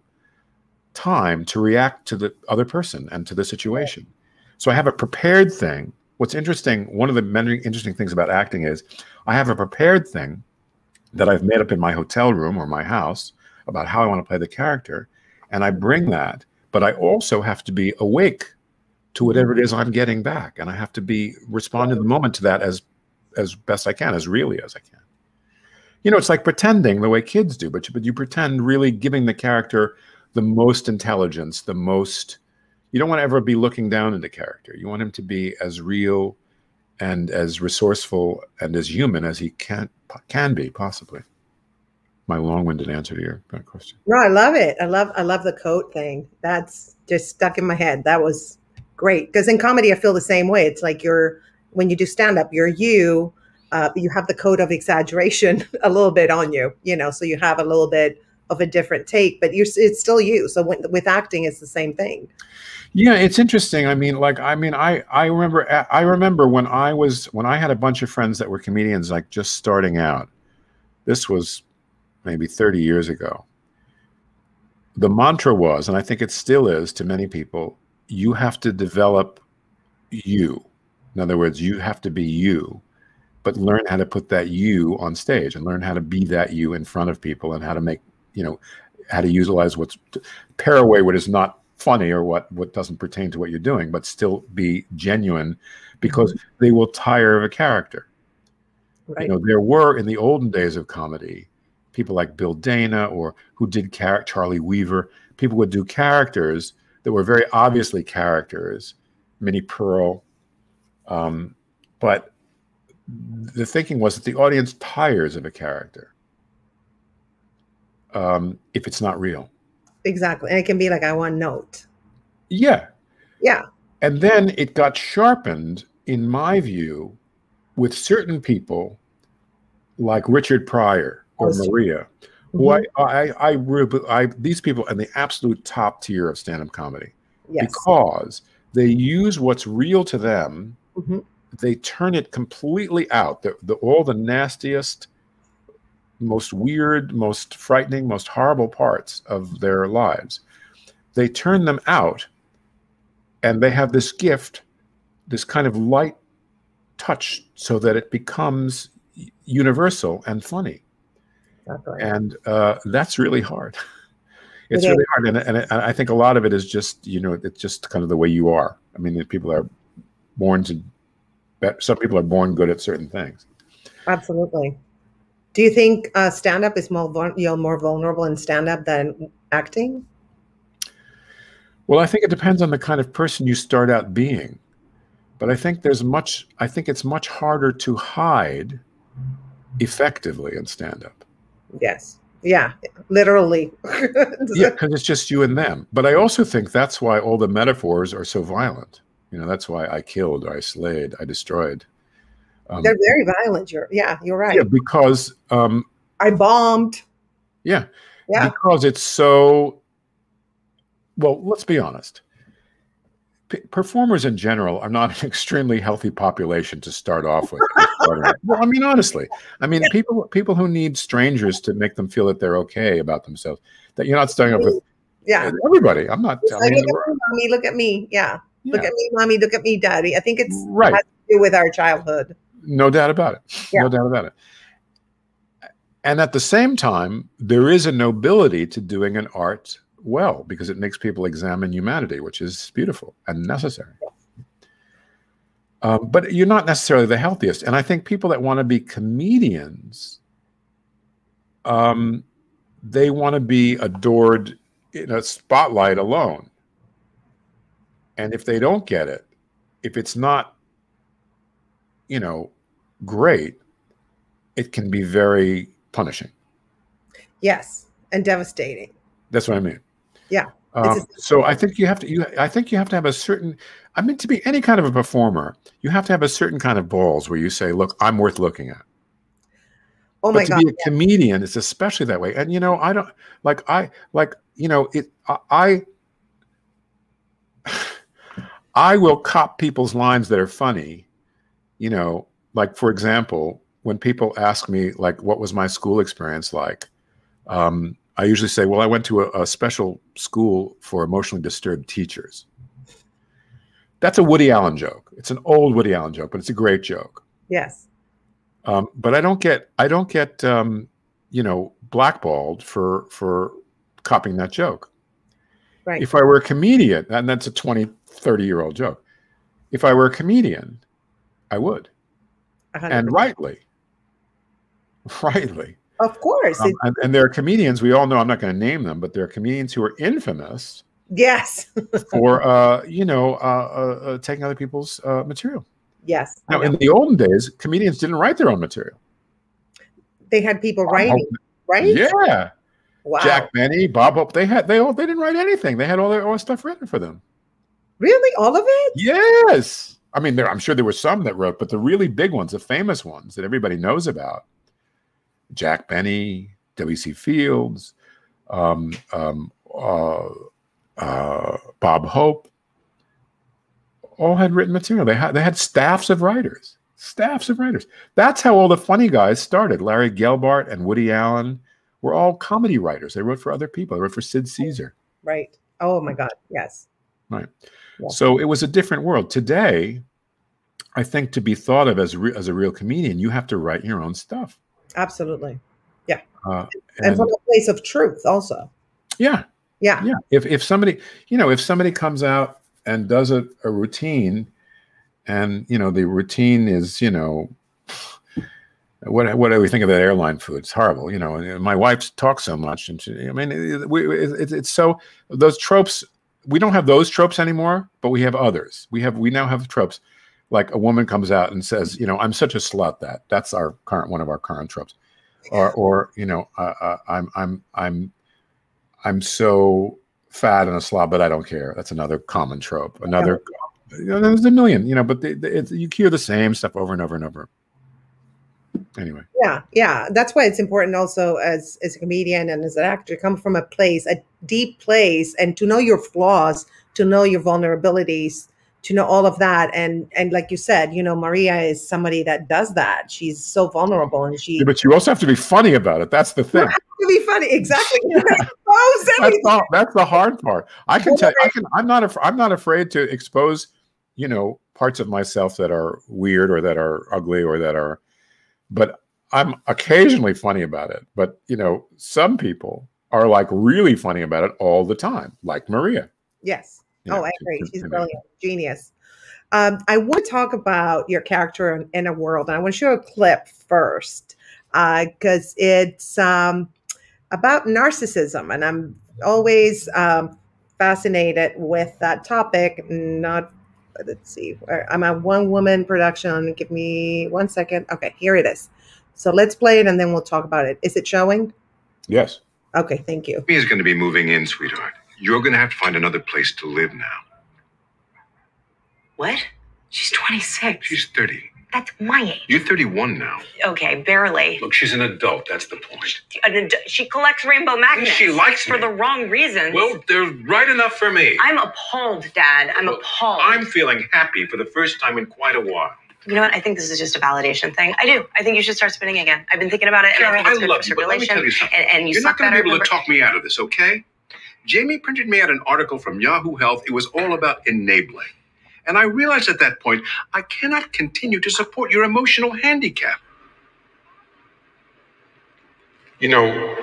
time to react to the other person and to the situation. So I have a prepared thing. What's interesting, one of the many interesting things about acting is I have a prepared thing that I've made up in my hotel room or my house about how I want to play the character. And I bring that, but I also have to be awake to whatever it is I'm getting back. And I have to be respond in the moment to that as as best I can, as really as I can. You know, it's like pretending the way kids do, but you, but you pretend really giving the character the most intelligence, the most, you don't want to ever be looking down in the character. You want him to be as real and as resourceful and as human as he can, can be, possibly. My long-winded answer to your question. No, I love it. I love I love the coat thing. That's just stuck in my head. That was great. Because in comedy, I feel the same way. It's like you're, when you do stand-up, you're you, uh, but you have the coat of exaggeration a little bit on you, you know, so you have a little bit of a different take, but you're, it's still you. So when, with acting, it's the same thing. Yeah, it's interesting. I mean, like, I mean, I, I remember, I remember when I was, when I had a bunch of friends that were comedians, like just starting out, this was maybe thirty years ago. The mantra was, and I think it still is to many people, you have to develop you. In other words, you have to be you, but learn how to put that you on stage and learn how to be that you in front of people and how to make, you know, how to utilize what's, pare away what is not funny or what what doesn't pertain to what you're doing, but still be genuine, because they will tire of a character. Right. You know, there were in the olden days of comedy people like Bill Dana, or who did char- Charlie Weaver. People would do characters that were very obviously characters, Minnie Pearl, um, but the thinking was that the audience tires of a character um, if it's not real. Exactly. And it can be like a one note. Yeah. Yeah. And then it got sharpened, in my view, with certain people like Richard Pryor or That's Maria, true. who Mhm. I, I, I, really, I, these people are the absolute top tier of stand-up comedy, Yes. because they use what's real to them. Mm-hmm. They turn it completely out. The, the, all the nastiest, most weird, most frightening, most horrible parts of their lives, they turn them out, and they have this gift, this kind of light touch, so that it becomes universal and funny. Exactly. And uh, that's really hard. It's It really is. hard. And, and I think a lot of it is just, you know, it's just kind of the way you are. I mean, people are born to, some people are born good at certain things. Absolutely. Do you think uh, stand-up is more, vul- you're more vulnerable in stand-up than acting? Well, I think it depends on the kind of person you start out being. But I think there's much, I think it's much harder to hide effectively in stand-up. Yes. Yeah. Literally. Yeah, because it's just you and them. But I also think that's why all the metaphors are so violent. You know, that's why I killed, or I slayed, I destroyed. Um, They're very violent. You're, yeah, you're right. yeah, because um, I bombed. yeah, Yeah. because it's so. Well, let's be honest. P performers in general are not an extremely healthy population to start off with. Well, I mean, honestly, I mean, people people who need strangers to make them feel that they're okay about themselves. That you're not starting off with. Yeah. Everybody. I'm not. It's I like, mean, look at me, mommy. Look at me. Yeah. yeah, Look at me, mommy. Look at me, daddy. I think it's right. has to do with our childhood. No doubt about it. Yeah. No doubt about it. And at the same time, there is a nobility to doing an art well, because it makes people examine humanity, which is beautiful and necessary. Um, but you're not necessarily the healthiest. And I think people that want to be comedians, um, they want to be adored in a spotlight alone. And if they don't get it, if it's not, you know, great, it can be very punishing. Yes. And devastating. That's what I mean. Yeah. Um, so I think you have to. You, I think you have to have a certain. I mean, to be any kind of a performer, you have to have a certain kind of balls where you say, "Look, I'm worth looking at." Oh but my to God. be a comedian, it's especially that way. And you know, I don't like. I like. You know, it. I. I will cop people's lines that are funny. You know, like for example, when people ask me, like, what was my school experience like? Um, I usually say, well, I went to a, a special school for emotionally disturbed teachers. That's a Woody Allen joke. It's an old Woody Allen joke, but it's a great joke. Yes. Um, but I don't get, I don't get, um, you know, blackballed for for copying that joke. Right. If I were a comedian, and that's a twenty, thirty year old joke. If I were a comedian, I would. one hundred percent. And rightly. Rightly. Of course. Um, It- and, and there are comedians, we all know, I'm not going to name them, but there are comedians who are infamous yes. for, uh, you know, uh, uh, uh, taking other people's uh, material. Yes. I Now, know. in the olden days, comedians didn't write their own material. They had people Bob writing, Hope- right? Yeah. Wow. Jack Benny, Bob Hope, they had, they all, they didn't write anything. They had all their own stuff written for them. Really? All of it? Yes. I mean, there, I'm sure there were some that wrote, but the really big ones, the famous ones that everybody knows about, Jack Benny, W C Fields, um, um, uh, uh, Bob Hope, all had written material. They had they had staffs of writers, staffs of writers. That's how all the funny guys started. Larry Gelbart and Woody Allen were all comedy writers. They wrote for other people. They wrote for Sid Caesar. Right. Oh my God. Yes. Right. Yeah. So it was a different world. Today, I think to be thought of as re as a real comedian, you have to write your own stuff. Absolutely. Yeah. Uh, And, and from a place of truth also. yeah, Yeah. Yeah. If if somebody, you know, if somebody comes out and does a, a routine, and you know the routine is, you know, what what do we think of that airline food? It's horrible. You know, and my wife talks so much, and she, I mean, it, we, it, it's so those tropes. We don't have those tropes anymore, but we have others. We have we now have tropes, like a woman comes out and says, you know, I'm such a slut. That that's our current one of our current tropes, or or you know, uh, uh, I'm I'm I'm I'm so fat and a slob, but I don't care. That's another common trope. Another, you know, there's a million, you know, but they, they, it's, you hear the same stuff over and over and over. Anyway. Yeah, yeah. That's why it's important also as as a comedian and as an actor to come from a place, a deep place, and to know your flaws, to know your vulnerabilities, to know all of that. And and like you said, you know, Maria is somebody that does that. She's so vulnerable, and she. Yeah, but you also have to be funny about it. That's the thing. To be funny, exactly. Yeah. That's, the, that's the hard part. I can tell. I can. I'm not. Af I'm not afraid to expose, you know, parts of myself that are weird or that are ugly or that are. But I'm occasionally funny about it. But you know, some people are like really funny about it all the time, like Maria. Yes. You oh, know, I to- agree. to- She's you know. brilliant, genius. Um, I want to talk about your character in, in a world, and I want to show a clip first because it's um, about narcissism, and I'm always um, fascinated with that topic. Not, let's see, I'm a one-woman production. Give me one second. Okay, here it is. So let's play it, and then we'll talk about it. Is it showing? Yes. Okay, thank you. Mia's going to be moving in, sweetheart. You're going to have to find another place to live now. What? She's twenty-six. She's thirty. That's my age. You're thirty-one now. Okay, barely. Look, she's an adult. That's the point. An ad- She collects rainbow magnets. She likes for me. the wrong reasons. Well, they're right enough for me. I'm appalled, Dad. I'm Well, appalled. I'm feeling happy for the first time in quite a while. You know what? I think this is just a validation thing. I do. I think you should start spinning again. I've been thinking about it, and Carol, I think it's I good love for you, but let me circulation. tell you something. And, and you You're suck not going to better. be able to remember- talk me out of this, okay? Jamie printed me out an article from Yahoo Health. It was all about enabling. And I realized at that point, I cannot continue to support your emotional handicap. You know,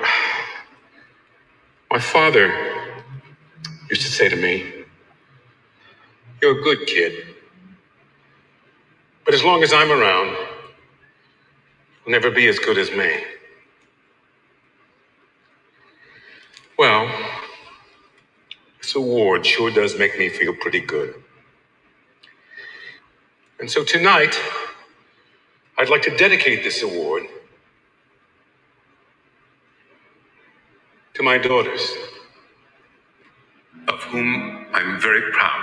my father used to say to me, "You're a good kid. But as long as I'm around, you'll never be as good as me." Well, this award sure does make me feel pretty good. And so tonight, I'd like to dedicate this award to my daughters, of whom I'm very proud.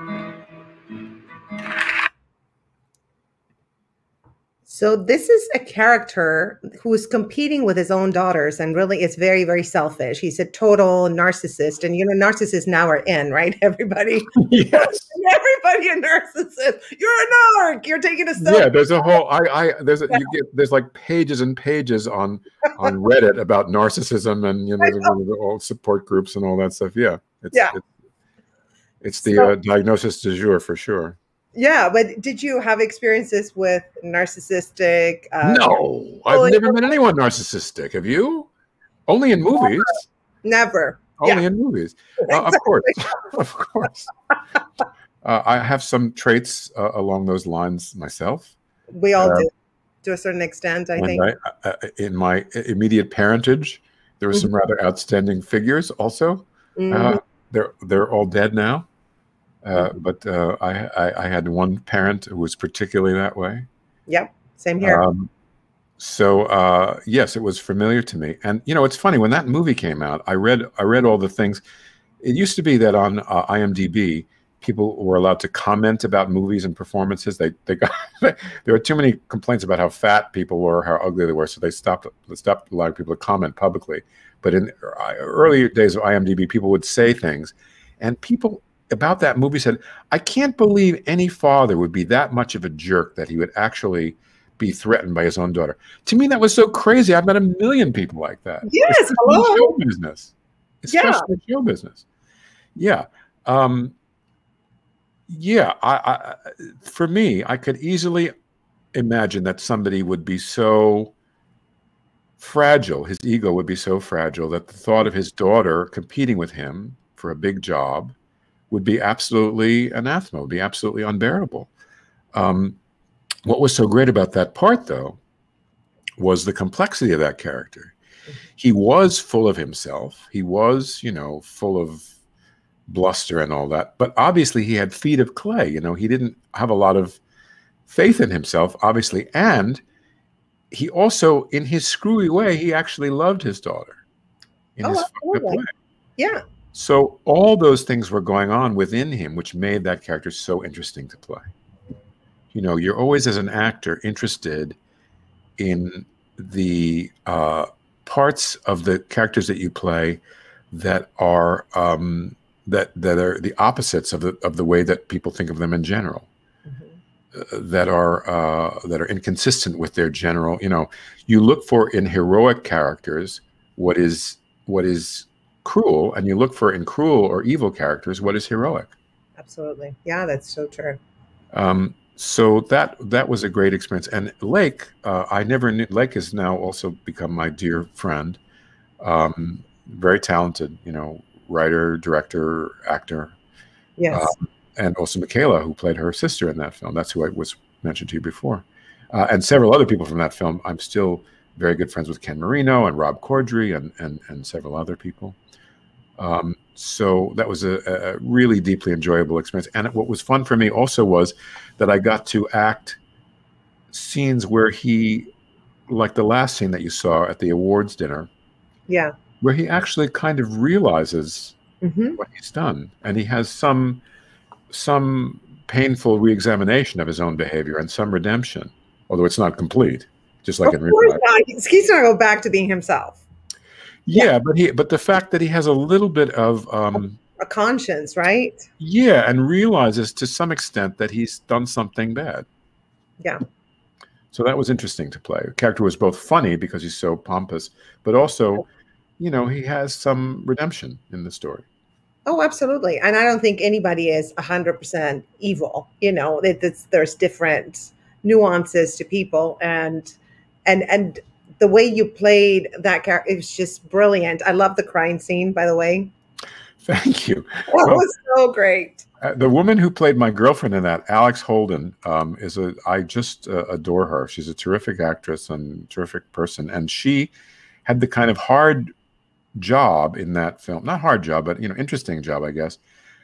So this is a character who is competing with his own daughters, and really is very, very selfish. He's a total narcissist, and you know, narcissists now are in, right? Everybody, Yes. everybody a narcissist. You're a narc. You're taking a selfie. Yeah, there's a whole I I there's a, you get there's like pages and pages on on Reddit about narcissism and you know, the, the all support groups and all that stuff. Yeah, it's Yeah. it's, it's the So- uh, diagnosis du jour for sure. Yeah, but did you have experiences with narcissistic? Uh, No, well, I've never met anyone narcissistic. Have you? Only in movies. Never. Only Yeah. in movies. Uh, of course, of course. Uh, I have some traits uh, along those lines myself. We all Uh, do, to a certain extent, I And think. I, uh, in my immediate parentage, there were some rather outstanding figures. Also, Mhm. uh, they're they're all dead now. Uh, but uh, I, I I had one parent who was particularly that way. Yep, same here. Um, so uh, yes, it was familiar to me. And you know, it's funny when that movie came out. I read I read all the things. It used to be that on uh, IMDb, people were allowed to comment about movies and performances. They they got there were too many complaints about how fat people were, how ugly they were, so they stopped they stopped allowing people to comment publicly. But in uh, earlier days of IMDb, people would say things, and people about that movie said, "I can't believe any father would be that much of a jerk that he would actually be threatened by his own daughter." To me, that was so crazy. I've met a million people like that. Yes, Especially hello. in show business. Yeah. Especially in show business. Yeah. Um, yeah. I, I, for me, I could easily imagine that somebody would be so fragile. His ego would be so fragile that the thought of his daughter competing with him for a big job would be absolutely anathema, would be absolutely unbearable. Um, what was so great about that part, though, was the complexity of that character. He was full of himself. He was, you know, full of bluster and all that. But obviously he had feet of clay. You know, he didn't have a lot of faith in himself, obviously. And he also, in his screwy way, he actually loved his daughter in Oh, his fucked up way. Yeah. So all those things were going on within him, which made that character so interesting to play. You know, you're always, as an actor, interested in the uh, parts of the characters that you play that are um, that that are the opposites of the of the way that people think of them in general. Mm-hmm. uh, that are uh, that are inconsistent with their general. You know, you look for in heroic characters what is what is cruel, and you look for in cruel or evil characters what is heroic. Absolutely, yeah, that's so true. Um, So that that was a great experience. And Lake, uh, I never knew. Lake has now also become my dear friend. Um, very talented, you know, writer, director, actor. Yes. Um, and also Michaela, who played her sister in that film. That's who I was mentioned to you before. Uh, and several other people from that film. I'm still very good friends with Ken Marino and Rob Corddry and and and several other people. Um, so that was a, a really deeply enjoyable experience. And what was fun for me also was that I got to act scenes where he, like the last scene that you saw at the awards dinner, yeah, where he actually kind of realizes mm-hmm. what he's done. And he has some, some painful reexamination of his own behavior and some redemption, although it's not complete, just like of in real life. Not. He's not going to go back to being himself. Yeah, Yeah. but he, but the fact that he has a little bit of, um, a conscience, right? yeah, and realizes to some extent that he's done something bad. Yeah. So that was interesting to play. The character was both funny because he's so pompous, but also, you know, he has some redemption in the story. Oh, absolutely. And I don't think anybody is one hundred percent evil. You know, it, it's, there's different nuances to people, and and and. The way you played that character, it was just brilliant. I love the crying scene, by the way. Thank you. That Well, was so great. uh, the woman who played my girlfriend in that, Alex Holden, um, is a, I just uh, adore her. She's a terrific actress and terrific person. And she had the kind of hard job in that film, not hard job, but, you know, interesting job, I guess,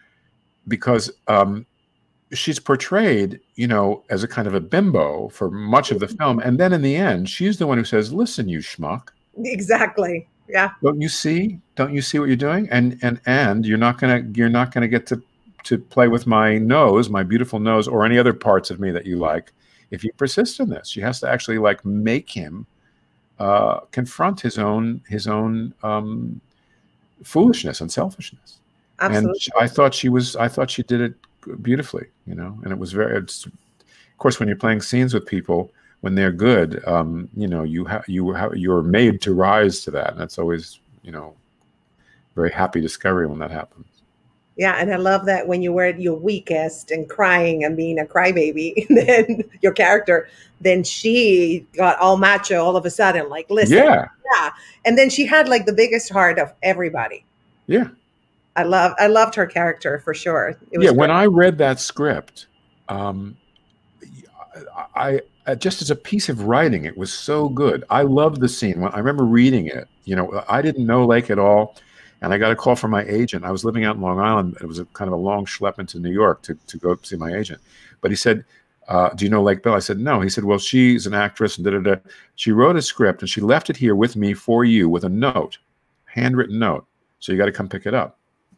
because um, she's portrayed, you know, as a kind of a bimbo for much of the film. And then in the end, she's the one who says, listen, you schmuck. Exactly. Yeah. Don't you see? Don't you see what you're doing? And and and you're not gonna you're not gonna get to to play with my nose, my beautiful nose, or any other parts of me that you like, if you persist in this. She has to actually like make him uh, confront his own his own um, foolishness and selfishness. Absolutely. And she, I thought she was I thought she did it beautifully, you know, and it was very, it's, of course, when you're playing scenes with people, when they're good, um, you know, you have, you have, you're made to rise to that. And that's always, you know, very happy discovery when that happens. Yeah. And I love that when you were at your weakest and crying and being a crybaby, then your character, then she got all macho all of a sudden, like, listen, yeah. yeah. And then she had like the biggest heart of everybody. Yeah. I love, I loved her character for sure. It was yeah, when great. I read that script, um, I, I just as a piece of writing, it was so good. I loved the scene. When I remember reading it, you know, I didn't know Lake at all, and I got a call from my agent. I was living out in Long Island. It was a kind of a long schlep into New York to to go see my agent. But he said, uh, "Do you know Lake Bell?" I said, "No." He said, "Well, she's an actress, and da da da." She wrote a script, and she left it here with me for you with a note, handwritten note. So you got to come pick it up.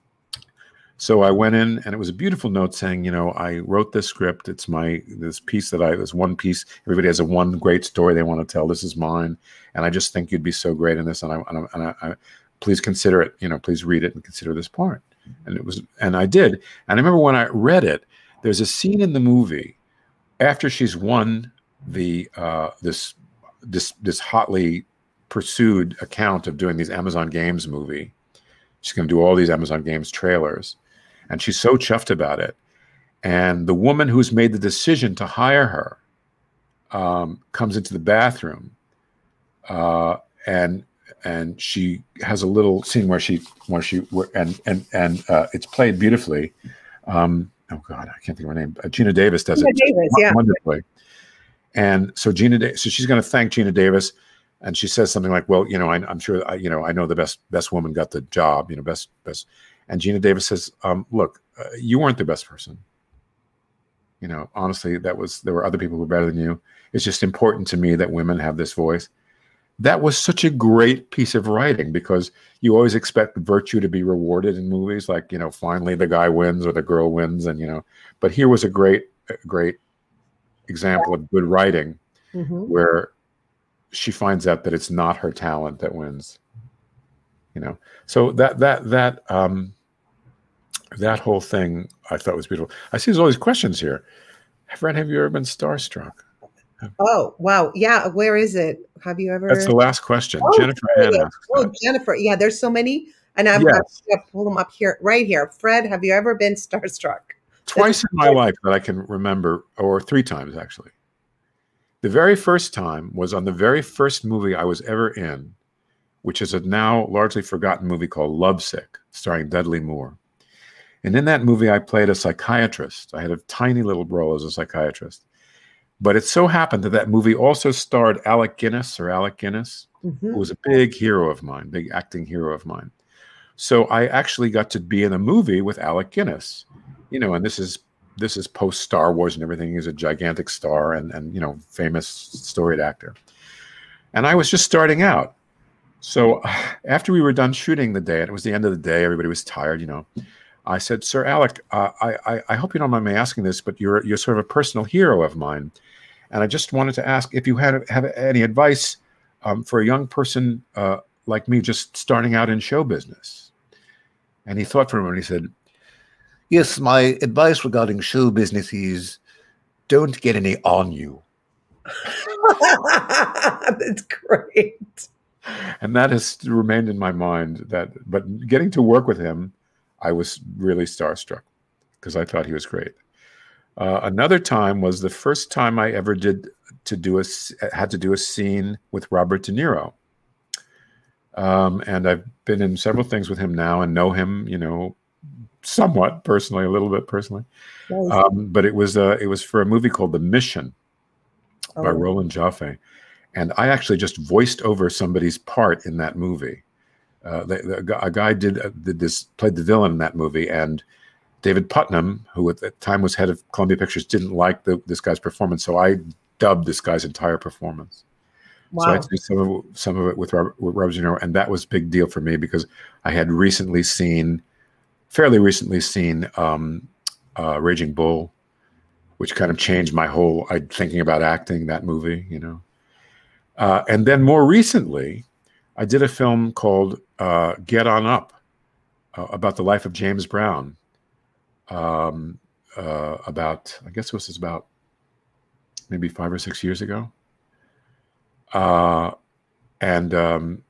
So I went in, and it was a beautiful note saying, you know, I wrote this script. It's my, this piece that I, this one piece, everybody has a one great story they want to tell. This is mine. And I just think you'd be so great in this. And I, and I, and I, I please consider it, you know, please read it and consider this part. And it was, and I did. And I remember when I read it, there's a scene in the movie after she's won the, uh, this, this, this hotly pursued account of doing these Amazon Games movie. She's going to do all these Amazon Games trailers. And she's so chuffed about it. And the woman who's made the decision to hire her um, comes into the bathroom uh, and and she has a little scene where she where she where, and and and uh, it's played beautifully. Um, oh God, I can't think of her name. Uh, Gina Davis does Gina it Davis, yeah. wonderfully. And so Gina, da- so she's going to thank Gina Davis, and she says something like, "Well, you know, I, I'm sure, I, you know, I know the best best woman got the job, you know, best best." And Gina Davis says, um, "Look, uh, you weren't the best person. You know, honestly, that was there were other people who were better than you. It's just important to me that women have this voice." That was such a great piece of writing, because you always expect virtue to be rewarded in movies, like, you know, finally the guy wins or the girl wins, and you know. But here was a great, a great example of good writing, Mm-hmm. where she finds out that it's not her talent that wins. You know, so that that that um, that whole thing I thought was beautiful. I see there's all these questions here. Fred, have you ever been starstruck? Oh, wow. Yeah. Where is it? Have you ever? That's the last question. Oh, Jennifer there Ann it is. asks Oh, that. Jennifer. Yeah, there's so many. And I've Yes. got to pull them up here, right here. Fred, have you ever been starstruck? Twice in my life that I can remember, or three times actually. The very first time was on the very first movie I was ever in, which is a now largely forgotten movie called Lovesick, starring Dudley Moore. And in that movie, I played a psychiatrist. I had a tiny little role as a psychiatrist. But it so happened that that movie also starred Alec Guinness, or Alec Guinness, Mhm. who was a big hero of mine, big acting hero of mine. So I actually got to be in a movie with Alec Guinness, you know, and this is this is post Star Wars and everything. He's a gigantic star and and you know, famous storied actor. And I was just starting out. So after we were done shooting the day, and it was the end of the day, everybody was tired, you know. I said, "Sir Alec, uh, I, I I hope you don't mind me asking this, but you're you're sort of a personal hero of mine, and I just wanted to ask if you had have any advice um, for a young person uh, like me, just starting out in show business." And he thought for a moment. He said, "Yes, my advice regarding show business is don't get any on you." That's great. And that has remained in my mind. That, but getting to work with him, I was really starstruck because I thought he was great. Uh, another time was the first time I ever did to do a had to do a scene with Robert De Niro. Um, and I've been in several things with him now and know him, you know, somewhat personally, a little bit personally. Nice. Um, but it was uh, it was for a movie called The Mission Oh. by Roland Joffe, and I actually just voiced over somebody's part in that movie. Uh, the, the, a guy did, uh, did this, played the villain in that movie, and David Putnam, who at the time was head of Columbia Pictures, didn't like the, this guy's performance, so I dubbed this guy's entire performance. Wow. So I did some of it, some of it with Robert, with Robert De Niro, and that was a big deal for me because I had recently seen, fairly recently seen, um, uh, Raging Bull, which kind of changed my whole I, thinking about acting. That movie, you know, uh, and then more recently, I did a film called uh, Get On Up, uh, about the life of James Brown. Um, uh, about, I guess this was about maybe five or six years ago. Uh, and um,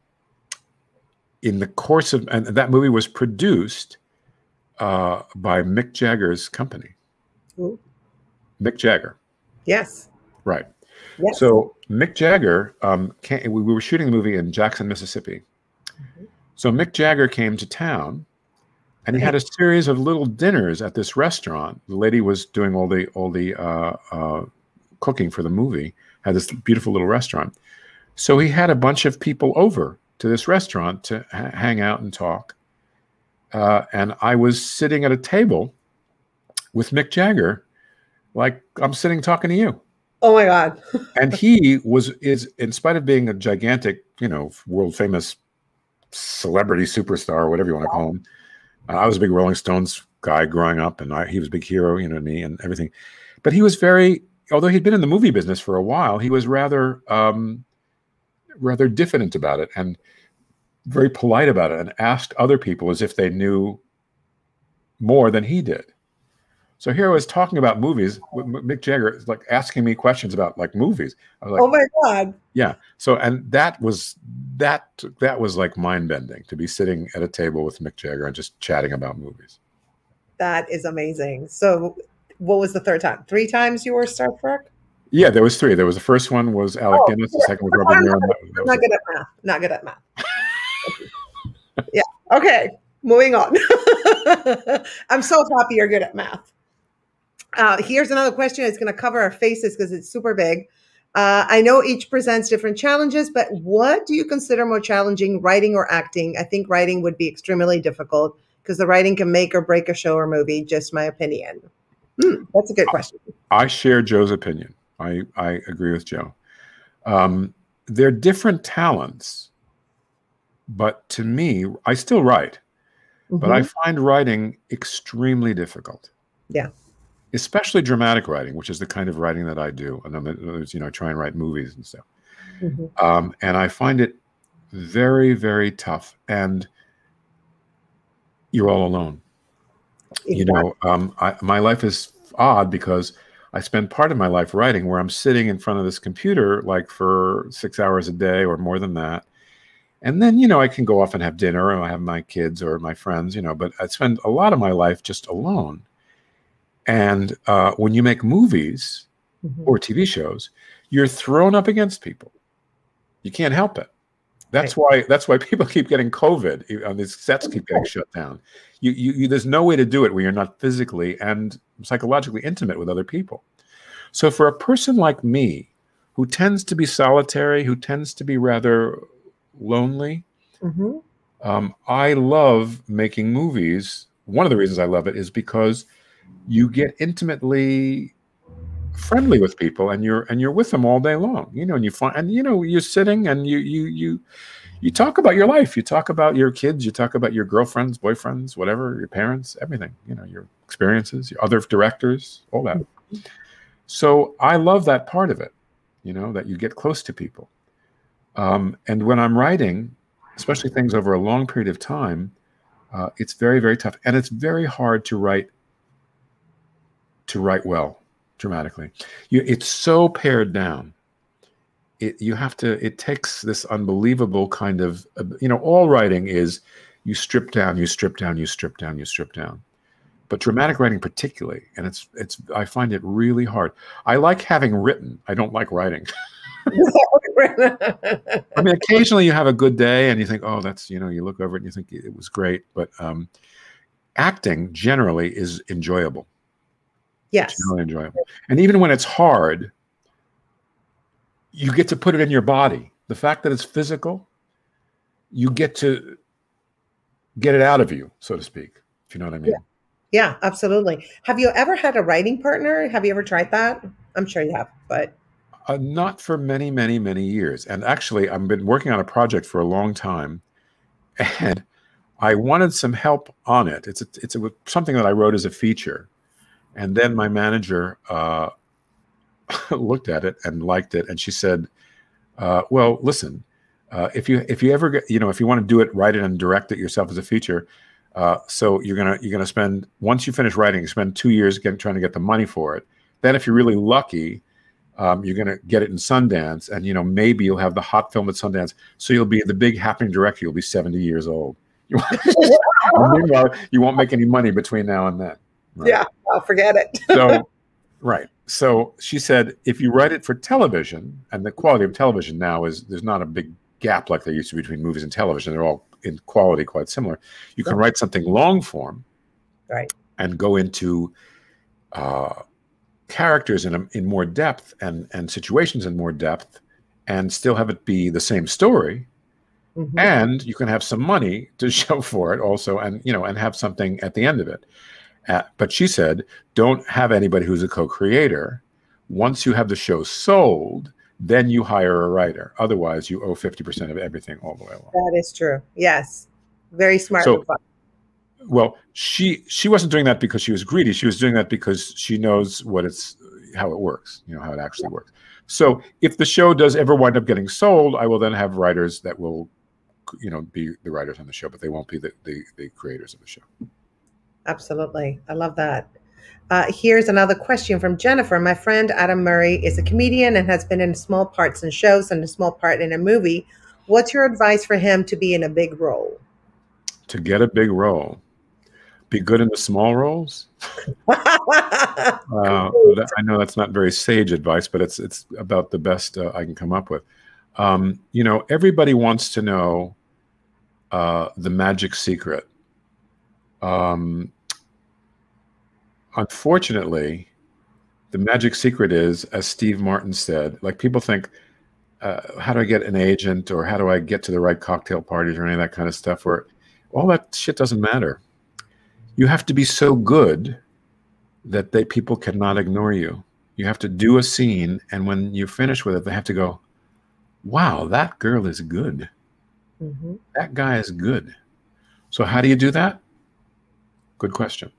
in the course of, and that movie was produced uh, by Mick Jagger's company. Ooh. Mick Jagger. Yes. Right. Yes. So Mick Jagger, um, came, we were shooting the movie in Jackson, Mississippi. Mhm. So Mick Jagger came to town, and he had a series of little dinners at this restaurant. The lady was doing all the all the uh, uh, cooking for the movie. Had this beautiful little restaurant. So he had a bunch of people over to this restaurant to ha hang out and talk. Uh, and I was sitting at a table with Mick Jagger, like I'm sitting talking to you. Oh my God. And he was, is in spite of being a gigantic, you know, world famous celebrity superstar, or whatever you want to call him. Uh, I was a big Rolling Stones guy growing up, and I, he was a big hero, you know, to me and everything. But he was very, although he'd been in the movie business for a while, he was rather, um, rather diffident about it and very polite about it, and asked other people as if they knew more than he did. So here I was talking about movies. Mick Jagger is like asking me questions about like movies. I was like, Oh my God. yeah. So, and that was, that, that was like mind bending to be sitting at a table with Mick Jagger and just chatting about movies. That is amazing. So what was the third time? Three times you were starstruck? Yeah, there was three. There was the first one was Alec Oh, Guinness. The second was Robert I'm De not, Niro. and that was- that I'm was not good at math. Not good at math. Yeah. Okay. Moving on. I'm so happy you're good at math. Uh, here's another question. It's going to cover our faces because it's super big. Uh, I know each presents different challenges, but what do you consider more challenging, writing or acting? I think writing would be extremely difficult because the writing can make or break a show or movie. Just my opinion. Hmm, that's a good question. I share Joe's opinion. I, I agree with Joe. Um, they're different talents, but to me, I still write, but I find writing extremely difficult. Yeah. Especially dramatic writing, which is the kind of writing that I do. And I'm, you know, I try and write movies and stuff. Mm-hmm. Um, and I find it very, very tough. And you're all alone. Exactly. You know, um, I, my life is odd because I spend part of my life writing where I'm sitting in front of this computer like for six hours a day or more than that. And then, you know, I can go off and have dinner or I have my kids or my friends, you know, but I spend a lot of my life just alone. And uh, when you make movies mm-hmm. or T V shows, you're thrown up against people. You can't help it. That's right. why. That's why people keep getting COVID. On these sets keep getting shut down. You, you, you, there's no way to do it where you're not physically and psychologically intimate with other people. So for a person like me, who tends to be solitary, who tends to be rather lonely, mm-hmm. um, I love making movies. One of the reasons I love it is because you get intimately friendly with people and you're and you're with them all day long, you know, and you find and you know you're sitting and you you you you talk about your life, you talk about your kids, you talk about your girlfriends, boyfriends, whatever, your parents, everything, you know, your experiences, your other directors, all that. So I love that part of it, you know, that you get close to people. Um, and when I'm writing, especially things over a long period of time, uh, it's very, very tough, and it's very hard to write to write well dramatically. You, it's so pared down. It, you have to, it takes this unbelievable kind of, uh, you know, all writing is you strip down, you strip down, you strip down, you strip down. But dramatic writing particularly, and it's, it's, I find it really hard. I like having written, I don't like writing. I mean, occasionally you have a good day and you think, oh, that's, you know, you look over it and you think it was great. But um, acting generally is enjoyable. Yes. It's really enjoyable. And even when it's hard, you get to put it in your body. The fact that it's physical, you get to get it out of you, so to speak, if you know what I mean. Yeah, yeah, absolutely. Have you ever had a writing partner? Have you ever tried that? I'm sure you have, but. Uh, not for many, many, many years. And actually, I've been working on a project for a long time, and I wanted some help on it. It's, a, it's a, something that I wrote as a feature. And then my manager uh, looked at it and liked it, and she said, uh, "Well, listen, uh, if you if you ever get, you know, if you want to do it, write it and direct it yourself as a feature. Uh, so you're gonna you're gonna spend once you finish writing, you spend two years getting, trying to get the money for it. Then, if you're really lucky, um, you're gonna get it in Sundance, and you know maybe you'll have the hot film at Sundance. So you'll be the big happening director. You'll be seventy years old. Meanwhile, you won't make any money between now and then." Right. Yeah, I'll forget it. So, right. So she said, if you write it for television, and the quality of television now is, there's not a big gap like there used to be between movies and television. They're all in quality quite similar. You can write something long form, right, and go into uh, characters in, a, in more depth and, and situations in more depth, and still have it be the same story. Mm-hmm. And you can have some money to show for it also, and, you know, and have something at the end of it. Uh, but she said, don't have anybody who's a co-creator. Once you have the show sold, then you hire a writer. Otherwise, you owe fifty percent of everything all the way along. That is true. Yes. Very smart. So, well, she she wasn't doing that because she was greedy. She was doing that because she knows what it's, how it works, you know, how it actually yeah. works. So if the show does ever wind up getting sold, I will then have writers that will, you know, be the writers on the show, but they won't be the, the, the creators of the show. Absolutely. I love that. Uh, here's another question from Jennifer. My friend Adam Murray is a comedian and has been in small parts in shows and a small part in a movie. What's your advice for him to be in a big role? To get a big role? Be good in the small roles. Uh, that, I know that's not very sage advice, but it's it's about the best uh, I can come up with. Um, you know, everybody wants to know uh, the magic secret. Um, unfortunately, the magic secret is, as Steve Martin said, like people think, uh, how do I get an agent, or how do I get to the right cocktail parties, or any of that kind of stuff, where all that shit doesn't matter. You have to be so good that they people cannot ignore you. You have to do a scene, and when you finish with it, they have to go, wow, that girl is good. Mm-hmm. That guy is good. So how do you do that? Good question.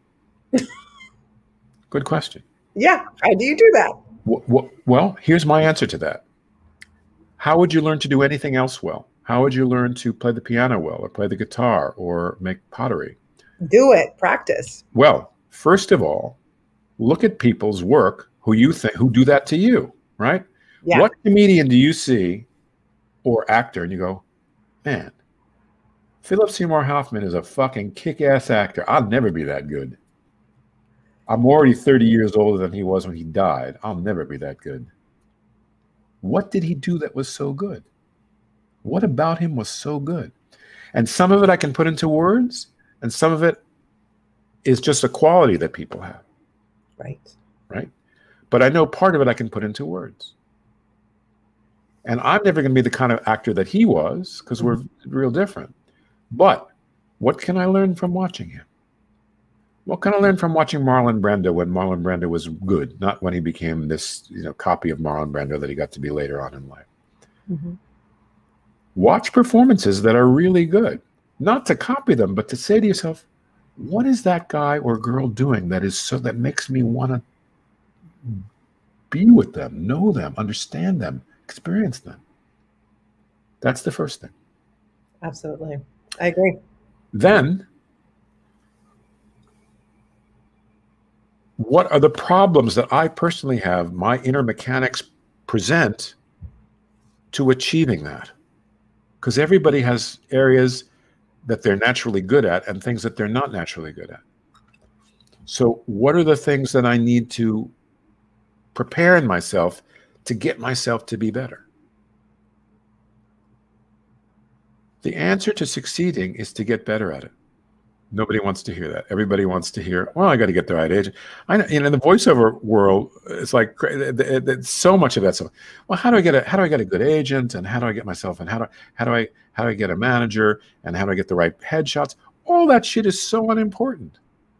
Good question. Yeah, how do you do that? Well, well, here's my answer to that. How would you learn to do anything else well? How would you learn to play the piano well, or play the guitar, or make pottery? Do it. Practice. Well, first of all, look at people's work who you think who do that to you, right? Yeah. What comedian do you see or actor and you go, man, Philip Seymour Hoffman is a fucking kick-ass actor. I'll never be that good. I'm already thirty years older than he was when he died. I'll never be that good. What did he do that was so good? What about him was so good? And some of it I can put into words, and some of it is just a quality that people have. Right. Right. But I know part of it I can put into words. And I'm never going to be the kind of actor that he was, because we're real different. But what can I learn from watching him? What can I learn from watching Marlon Brando when Marlon Brando was good, not when he became this, you know, copy of Marlon Brando that he got to be later on in life? Mm-hmm. Watch performances that are really good, not to copy them, but to say to yourself, what is that guy or girl doing that is so that makes me want to be with them, know them, understand them, experience them? That's the first thing. Absolutely. I agree. Then, what are the problems that I personally have, my inner mechanics present to achieving that? Because everybody has areas that they're naturally good at and things that they're not naturally good at. So what are the things that I need to prepare in myself to get myself to be better? The answer to succeeding is to get better at it. Nobody wants to hear that. Everybody wants to hear, well, I got to get the right agent. I know, you know, in the voiceover world, it's like it's so much of that stuff. Well, how do I get a how do I get a good agent, and how do I get myself, and how do how do I how do I get a manager, and how do I get the right headshots? All that shit is so unimportant.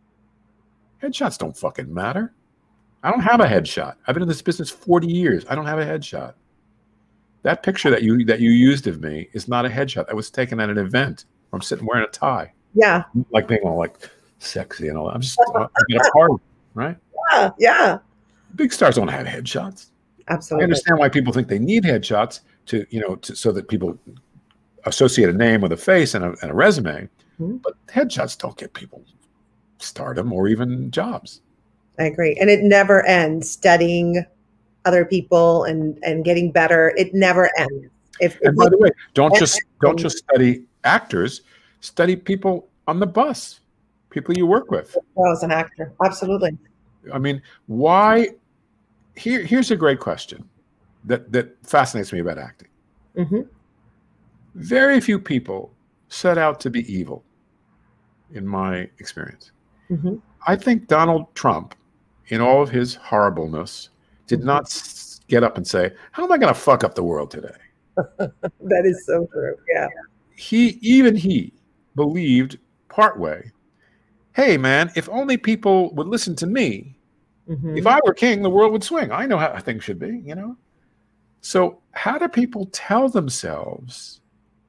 Headshots don't fucking matter. I don't have a headshot. I've been in this business forty years. I don't have a headshot. That picture that you that you used of me is not a headshot. That was taken at an event where I'm sitting wearing a tie. Yeah. Like being all like sexy and all that. I'm just I'm at a party, right? Yeah. Yeah. Big stars don't have headshots. Absolutely. I understand why people think they need headshots to, you know, to, so that people associate a name with a face and a, and a resume. Mm-hmm. But headshots don't get people stardom or even jobs. I agree. And it never ends. Studying other people and, and getting better. It never ends. If, and if by the way, don't just don't just study actors. Study people on the bus, people you work with. Well, as an actor, absolutely. I mean, why? Here, here's a great question that that fascinates me about acting. Mm-hmm. Very few people set out to be evil, in my experience. Mm-hmm. I think Donald Trump, in all of his horribleness, did mm-hmm. not get up and say, "How am I going to fuck up the world today?" That is so true. Yeah. He, even he. believed partway, hey man, if only people would listen to me, mm-hmm. if I were king, the world would swing. I know how things should be, you know? So how do people tell themselves,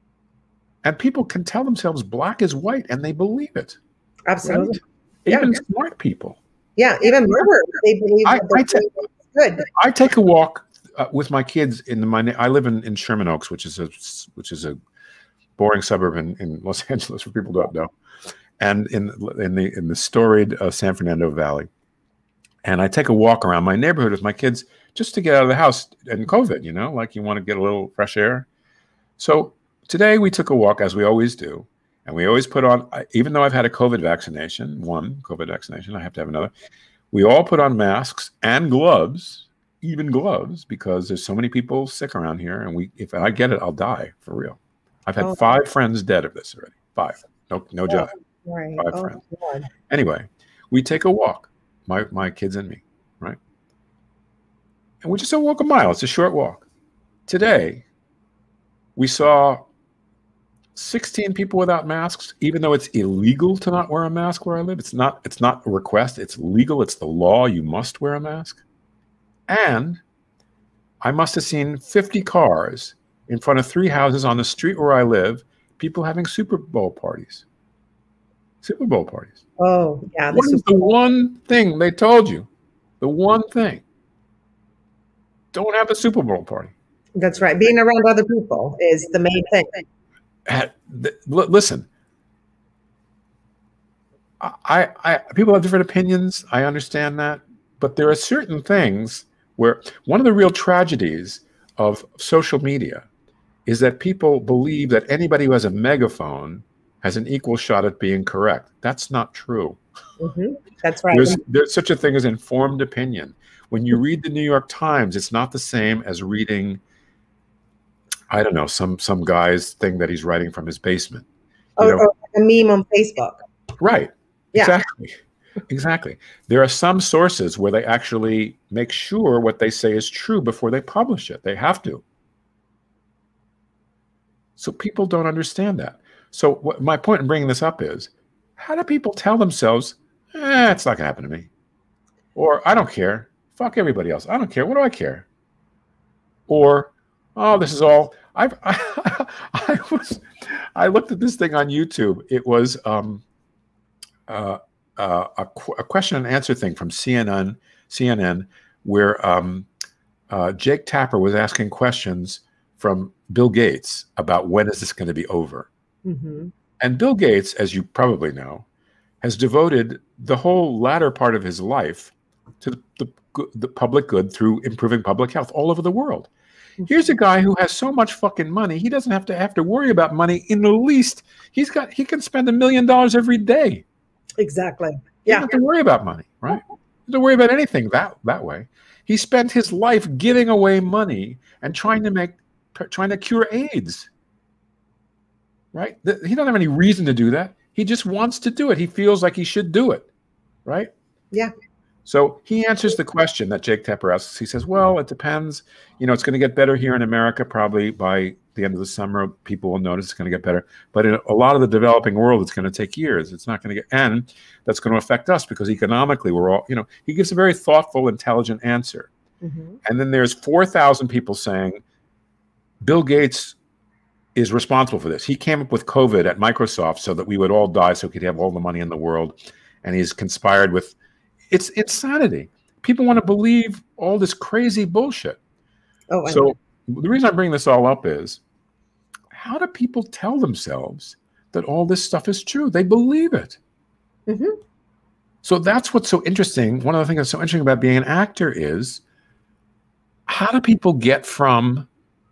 and people can tell themselves black is white and they believe it. Absolutely. Right? Even yeah. smart people. Yeah, even murderers, they believe I, that I, ta- good. I take a walk uh, with my kids in the, my, I live in, in Sherman Oaks, which is a, which is a, boring suburb in, in Los Angeles, for people who don't know, and in in the in the storied uh, San Fernando Valley. And I take a walk around my neighborhood with my kids just to get out of the house in COVID, you know, like you want to get a little fresh air. So today we took a walk, as we always do, And we always put on, even though I've had a COVID vaccination, one COVID vaccination, I have to have another. We all put on masks and gloves, even gloves, because there's so many people sick around here. And we, if I get it, I'll die for real. I've had Oh. five friends dead of this already. Five. No, no joke. Right. Five Oh, friends. God. Anyway, we take a walk, my, my kids and me, right? And we just don't walk a mile. It's a short walk. Today, we saw sixteen people without masks, even though it's illegal to not wear a mask where I live. It's not, it's not a request. It's legal. It's the law. You must wear a mask. And I must have seen fifty cars in front of three houses on the street where I live, people having Super Bowl parties. Super Bowl parties. Oh, yeah. What is the one thing they told you? The one thing. Don't have a Super Bowl party. That's right. Being around other people is the main thing. At, th- l- listen, I, I, people have different opinions. I understand that. But there are certain things where one of the real tragedies of social media is that people believe that anybody who has a megaphone has an equal shot at being correct. That's not true. Mm-hmm. That's right. There's, there's such a thing as informed opinion. When you read the New York Times, it's not the same as reading, I don't know, some some guy's thing that he's writing from his basement. You Oh, know? or a meme on Facebook. Right. Yeah. Exactly. Exactly. There are some sources where they actually make sure what they say is true before they publish it. They have to. So people don't understand that. So what my point in bringing this up is, how do people tell themselves, eh, it's not going to happen to me? Or, I don't care. Fuck everybody else. I don't care. What do I care? Or, oh, this is all. I've, I, I was, I looked at this thing on YouTube. It was um, uh, uh, a, qu- a question and answer thing from C N N, C N N, where um, uh, Jake Tapper was asking questions from Bill Gates about when is this going to be over. Mm-hmm. And Bill Gates, as you probably know, has devoted the whole latter part of his life to the, the, the public good through improving public health all over the world. Here's a guy who has so much fucking money, he doesn't have to have to worry about money in the least. He's got he can spend a million dollars every day. Exactly. He Yeah. doesn't have to worry about money, right? He doesn't worry about anything that that way. He spent his life giving away money and trying to make trying to cure AIDS. Right? He doesn't have any reason to do that. He just wants to do it. He feels like he should do it. Right? Yeah. So he answers the question that Jake Tapper asks. He says, well, it depends. You know, it's going to get better here in America. Probably by the end of the summer, people will notice it's going to get better. But in a lot of the developing world, it's going to take years. It's not going to get, and that's going to affect us because economically we're all, you know, he gives a very thoughtful, intelligent answer. Mm-hmm. And then there's four thousand people saying, Bill Gates is responsible for this. He came up with COVID at Microsoft so that we would all die so he could have all the money in the world. And he's conspired with, it's insanity. People want to believe all this crazy bullshit. Oh, I So know. the reason I bring this all up is, how do people tell themselves that all this stuff is true? They believe it. Mm-hmm. So that's what's so interesting. One of the things that's so interesting about being an actor is, how do people get from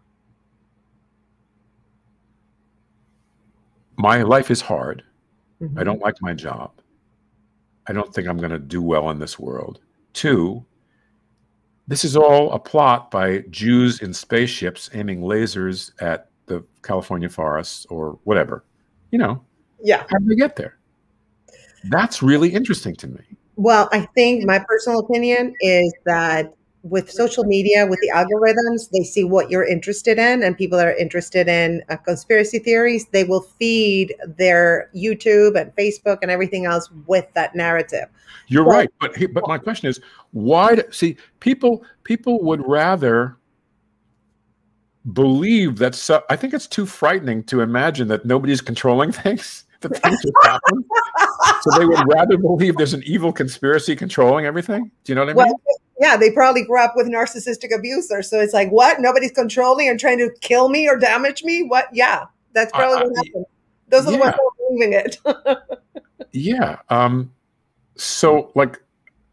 my life is hard, Mm-hmm. I don't like my job, I don't think I'm going to do well in this world, to, this is all a plot by Jews in spaceships aiming lasers at the California forests or whatever. You know, Yeah. how do they get there? That's really interesting to me. Well, I think my personal opinion is that with social media, with the algorithms, they see what you're interested in, and people that are interested in uh, conspiracy theories, they will feed their YouTube and Facebook and everything else with that narrative. You're Well- right, but he, but my question is, why? Do, see, people people would rather believe that. So, I think it's too frightening to imagine that nobody's controlling things. That things just happen. So they would rather believe there's an evil conspiracy controlling everything. Do you know what I mean? Well, yeah, they probably grew up with narcissistic abusers. So it's like, what? Nobody's controlling and trying to kill me or damage me? What? Yeah, that's probably I- what I- happened. Those are the yeah. ones who are believing it. Yeah. Um, so like,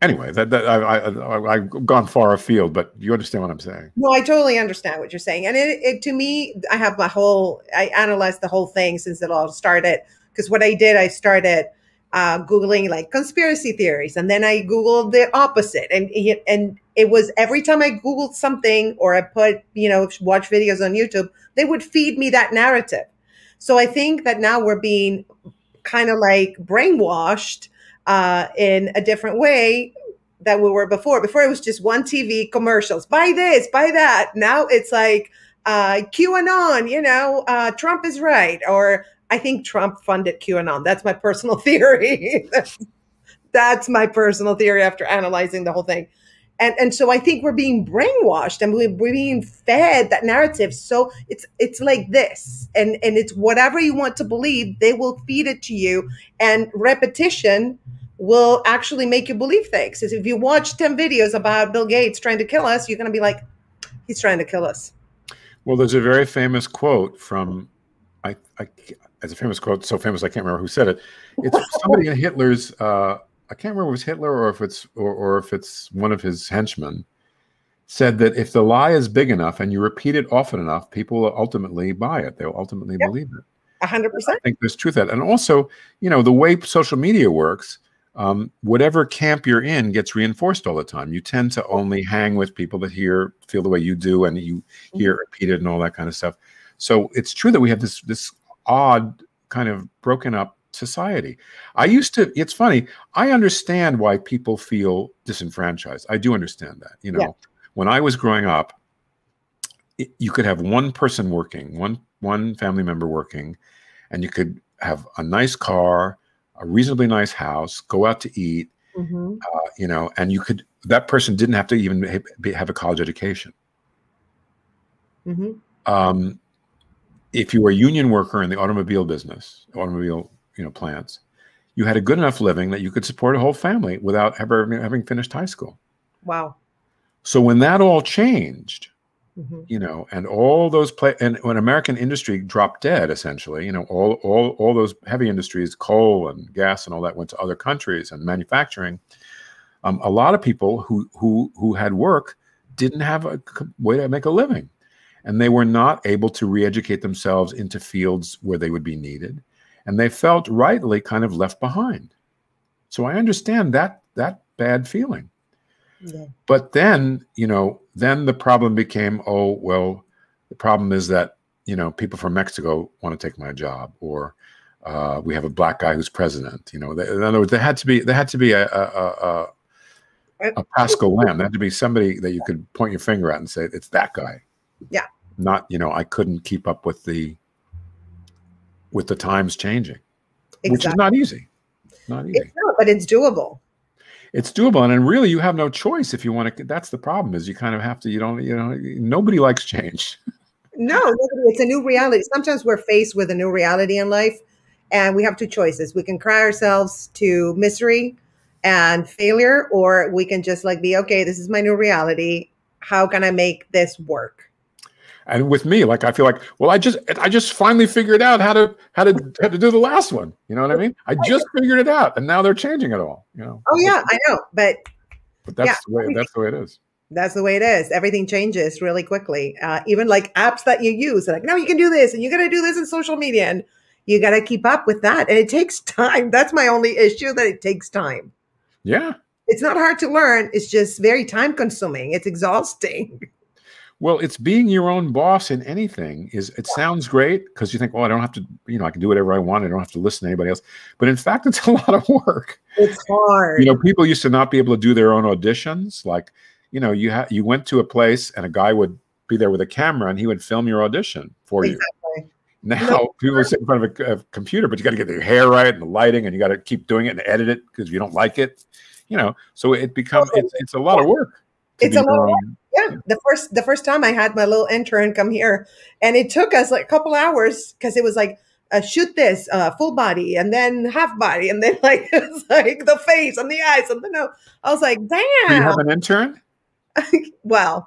anyway, that, that I, I, I, I've gone far afield, but you understand what I'm saying. No, I totally understand what you're saying. And it, it to me, I have my whole, I analyzed the whole thing since it all started. Because what I did, I started uh, Googling like conspiracy theories. And then I Googled the opposite. And, and it was every time I Googled something or I put, you know, watch videos on YouTube, they would feed me that narrative. So I think that now we're being kind of like brainwashed uh, in a different way than we were before. Before it was just one T V commercials, buy this, buy that. Now it's like uh, QAnon, you know, uh, Trump is right. Or I think Trump funded QAnon. That's my personal theory. That's my personal theory after analyzing the whole thing. And, and so I think we're being brainwashed and we're, we're being fed that narrative. So it's it's like this. And, and it's whatever you want to believe, they will feed it to you. And repetition will actually make you believe things. Because if you watch ten videos about Bill Gates trying to kill us, you're going to be like, he's trying to kill us. Well, there's a very famous quote from, I, I it's a famous quote, so famous I can't remember who said it. It's somebody in Hitler's, uh, I can't remember if it was Hitler or if it's or, or if it's one of his henchmen, said that if the lie is big enough and you repeat it often enough, people will ultimately buy it. They'll ultimately yep. believe it. A hundred percent. I think there's truth to that. And also, you know, the way social media works, um, whatever camp you're in gets reinforced all the time. You tend to only hang with people that hear, feel the way you do, and you mm-hmm. hear it repeated and all that kind of stuff. So it's true that we have this this odd kind of broken up society. I used to, it's funny, I understand why people feel disenfranchised. I do understand that. You know, yeah. when I was growing up, it, you could have one person working, one one family member working, and you could have a nice car, a reasonably nice house, go out to eat, mm-hmm. uh, you know, and you could, that person didn't have to even have, have a college education. Mm-hmm. Um, if you were a union worker in the automobile business, automobile you know, plants, you had a good enough living that you could support a whole family without ever having finished high school. Wow. So when that all changed, mm-hmm. you know, and all those play, and when American industry dropped dead, essentially, you know, all, all, all those heavy industries, coal and gas and all that went to other countries and manufacturing. Um, a lot of people who, who, who had work didn't have a way to make a living, and they were not able to re-educate themselves into fields where they would be needed. And they felt rightly kind of left behind. So I understand that that bad feeling. Yeah. But then, you know, then the problem became, oh, well, the problem is that, you know, people from Mexico want to take my job, or uh, we have a black guy who's president. You know, they, in other words, there had to be there had to be a a, a, a Pascal Lamb. There had to be somebody that you could point your finger at and say, it's that guy. Yeah. Not, you know, I couldn't keep up with the with the times changing, exactly. which is not easy. Not easy. It's not, but it's doable. It's doable. And, and really, you have no choice if you want to. That's the problem, is you kind of have to, you don't, you know, nobody likes change. No, nobody, it's a new reality. Sometimes we're faced with a new reality in life, and we have two choices. We can cry ourselves to misery and failure, or we can just like be, okay, this is my new reality. How can I make this work? And with me, like, I feel like, well, I just, I just finally figured out how to, how to, how to do the last one. You know what I mean? I just figured it out, and now they're changing it all. You know? Oh yeah, I know, but but that's yeah, the way. That's the way it is. That's the way it is. Everything changes really quickly. Uh, even like apps that you use, like, no, you can do this, and you got to do this in social media, and you got to keep up with that, and it takes time. That's my only issue, that it takes time. Yeah, it's not hard to learn. It's just very time consuming. It's exhausting. Well, it's being your own boss in anything. Is it sounds great because you think, well, I don't have to, you know, I can do whatever I want. I don't have to listen to anybody else. But in fact, it's a lot of work. It's hard. You know, people used to not be able to do their own auditions. Like, you know, you ha you went to a place and a guy would be there with a camera and he would film your audition for exactly. you. Now no. people sit in front of a, a computer, but you got to get your hair right and the lighting, and you got to keep doing it and edit it because if you don't like it, you know, so it becomes it's it's a lot of work. It's a lot of work. Yeah, the first the first time I had my little intern come here, and it took us like a couple hours because it was like uh, shoot this uh, full body and then half body and then like it's like the face and the eyes and the nose. I was like, damn. Do you have an intern? Well,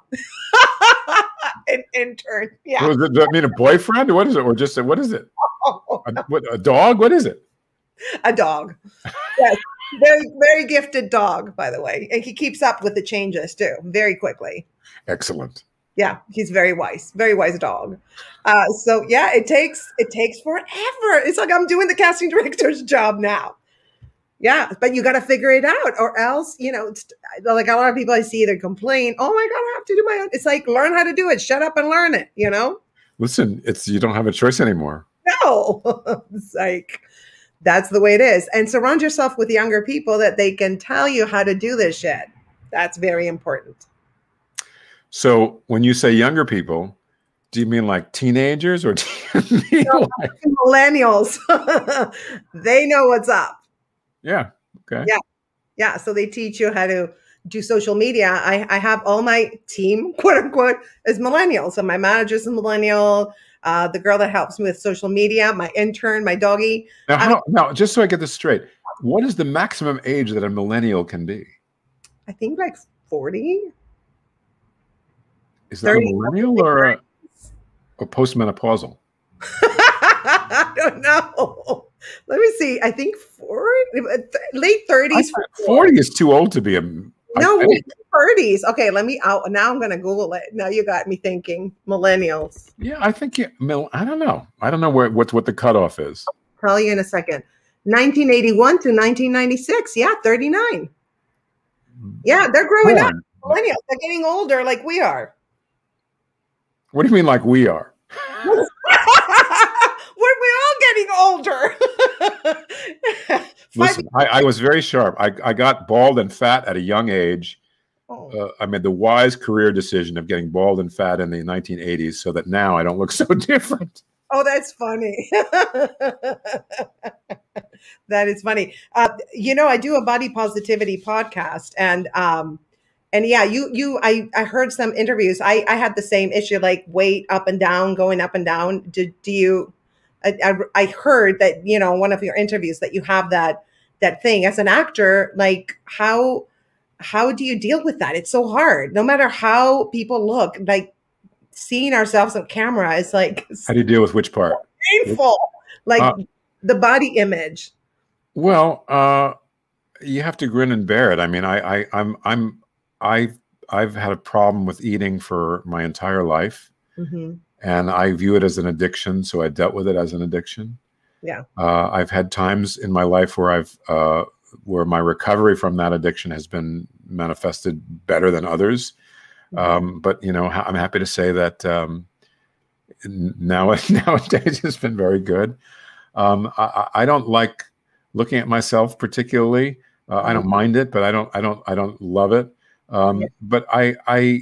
an intern. Yeah. Was it, does that mean a boyfriend, or what is it, or just a, what is it? Oh, a, what, a dog? What is it? A dog. Yes. Very, very gifted dog, by the way. And he keeps up with the changes too, very quickly. Excellent. Yeah, he's very wise, very wise dog. Uh, so yeah, it takes it takes forever. It's like I'm doing the casting director's job now. Yeah, but you got to figure it out, or else, you know, it's like a lot of people I see either complain, "Oh my God, I have to do my own." It's like, learn how to do it. Shut up and learn it. You know. Listen, it's you don't have a choice anymore. No, it's like that's the way it is. And surround yourself with younger people that they can tell you how to do this shit. That's very important. So when you say younger people, do you mean like teenagers or do you mean No, like millennials? They know what's up. Yeah. Okay. Yeah. Yeah. So they teach you how to do social media. I, I have all my team, quote unquote, is millennials. So my manager's a millennial. Uh, the girl that helps me with social media, my intern, my doggy. Now, I how, mean, now, just so I get this straight, what is the maximum age that a millennial can be? I think like forty. Is that a millennial or a, a postmenopausal? I don't know. Let me see. I think forty, late thirties. forty is too old to be a. No, thirties. Okay, let me out. Now I'm going to Google it. Now you got me thinking millennials. Yeah, I think you, I don't know. I don't know where what what the cutoff is. I'll tell you in a second. nineteen eighty-one to nineteen ninety-six. Yeah, thirty-nine. Yeah, they're growing Born. up. Millennials. They're getting older like we are. What do you mean like we are? We're, we're all getting older. Listen, I, I was very sharp. I, I got bald and fat at a young age. Oh. Uh, I made the wise career decision of getting bald and fat in the nineteen eighties so that now I don't look so different. Oh, that's funny. That is funny. Uh, you know, I do a body positivity podcast, and um, and yeah, you you I, I heard some interviews. I, I had the same issue, like weight up and down, going up and down. Do, do you? I, I, I heard that, you know, one of your interviews that you have that that thing as an actor. Like how how do you deal with that? It's so hard. No matter how people look, like seeing ourselves on camera is like, how do you deal with which part? Painful, like uh, the body image. Well, uh, you have to grin and bear it. I mean, I, I, I'm, I'm, I've, I've had a problem with eating for my entire life, mm-hmm. and I view it as an addiction. So I dealt with it as an addiction. Yeah. Uh, I've had times in my life where I've, uh, where my recovery from that addiction has been manifested better than others. Mm-hmm. Um, but you know, I'm happy to say that um, now nowadays it's been very good. Um, I, I don't like looking at myself particularly. Uh, I don't mind it, but I don't, I don't, I don't love it. Um, yeah. But I, I,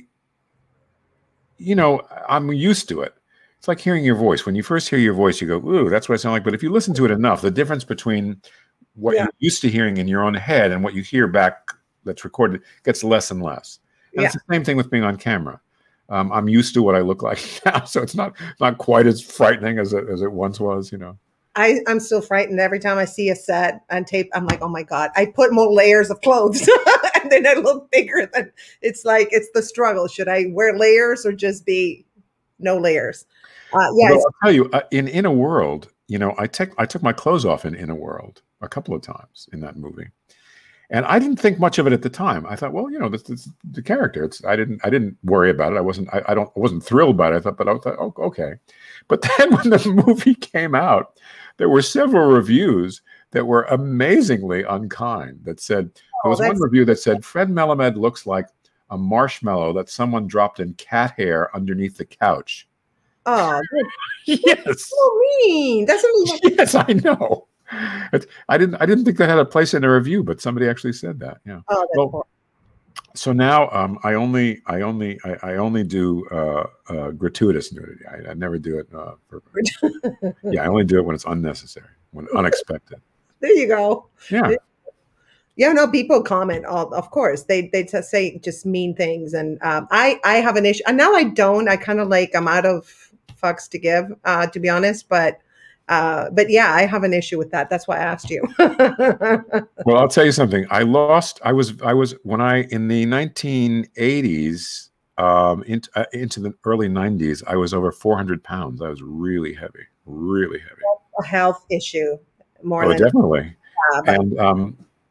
you know, I'm used to it. It's like hearing your voice. When you first hear your voice, you go, "Ooh, that's what I sound like." But if you listen to it enough, the difference between what yeah. you're used to hearing in your own head and what you hear back that's recorded gets less and less. And yeah. it's the same thing with being on camera. Um, I'm used to what I look like now, so it's not not quite as frightening as it, as it once was, you know. I, I'm still frightened every time I see a set on tape. I'm like, oh my God, I put more layers of clothes and then I look bigger than it's like, it's the struggle. Should I wear layers or just be no layers? Uh, yeah. Well, I'll tell you, uh, in In a World, you know, I, take, I took my clothes off in In a World a couple of times in that movie. And I didn't think much of it at the time. I thought, well, you know, this, this the character. It's I didn't I didn't worry about it. I wasn't I, I don't I wasn't thrilled by it. I thought, but I thought, oh, okay. But then when the movie came out, there were several reviews that were amazingly unkind. That said, there was oh, one review that said Fred Melamed looks like a marshmallow that someone dropped in cat hair underneath the couch. Oh, yes. That's so mean. That's what mean. Yes, I know. I didn't. I didn't think that had a place in a review, but somebody actually said that. Yeah. Oh, that's well, cool. So now um, I only, I only, I, I only do uh, uh, gratuitous nudity. I, I never do it. Uh, for, yeah, I only do it when it's unnecessary, when unexpected. There you go. Yeah. Yeah. No, people comment. All, of course, they they just say just mean things, and um, I I have an issue, and now I don't. I kind of like I'm out of fucks to give, uh, to be honest, but. Uh, but yeah, I have an issue with that. That's why I asked you. Well, I'll tell you something. I lost, I was, I was, when I, in the nineteen eighties, um, into, uh, into the early nineties, I was over four hundred pounds. I was really heavy, really heavy. A health issue more oh, than. Definitely. Yeah, and, um,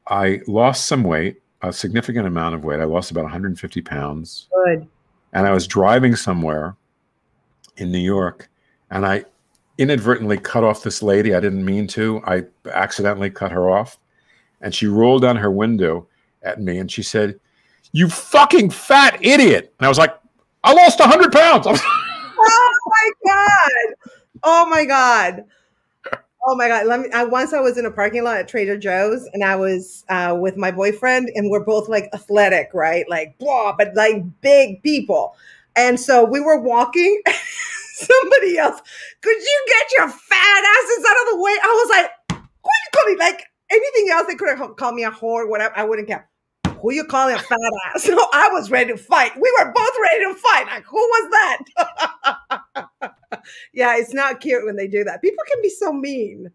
I lost some weight, a significant amount of weight. I lost about one hundred fifty pounds. Good. And I was driving somewhere in New York, and I inadvertently cut off this lady. I didn't mean to. I accidentally cut her off. And she rolled down her window at me, and she said, "You fucking fat idiot." And I was like, "I lost one hundred pounds." Oh, my God. Oh, my God. Oh my God. Let me, I, once I was in a parking lot at Trader Joe's, and I was uh, with my boyfriend, and we're both like athletic, right? Like blah, but like big people. And so we were walking. Somebody else, could you get your fat asses out of the way? I was like, who are you calling? Like anything else, they could have called me a whore, whatever. I wouldn't care. Who you calling a fat ass? So I was ready to fight. We were both ready to fight. Like, who was that? Yeah, it's not cute when they do that. People can be so mean.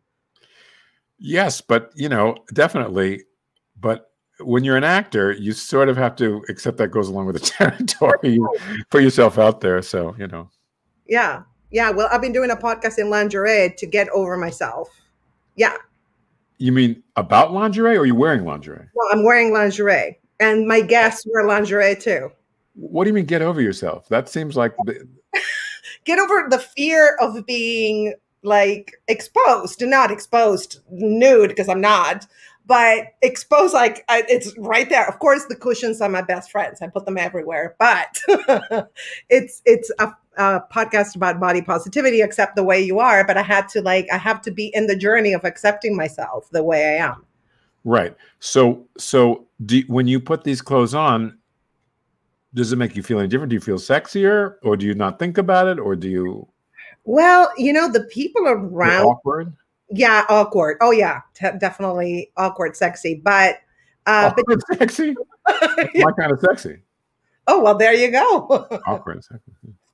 Yes, but you know, definitely. But when you're an actor, you sort of have to accept that goes along with the territory. You put yourself out there, so you know. Yeah, yeah. Well, I've been doing a podcast in lingerie to get over myself. Yeah. You mean about lingerie, or are you wearing lingerie? Well, I'm wearing lingerie, and my guests wear lingerie too. What do you mean get over yourself? That seems like the, get over the fear of being like exposed, not exposed nude, because I'm not, but exposed, like I, it's right there. Of course, the cushions are my best friends. I put them everywhere, but it's it's a, a podcast about body positivity, accept the way you are. But I had to like, I have to be in the journey of accepting myself the way I am. Right. So, so do, when you put these clothes on, does it make you feel any different? Do you feel sexier, or do you not think about it, or do you? Well, you know, the people around. Awkward? Yeah, awkward. Oh, yeah, T- definitely awkward, sexy. But. Uh, awkward, but, sexy? That's my kind of sexy. Oh, well, there you go. Awkward, sexy.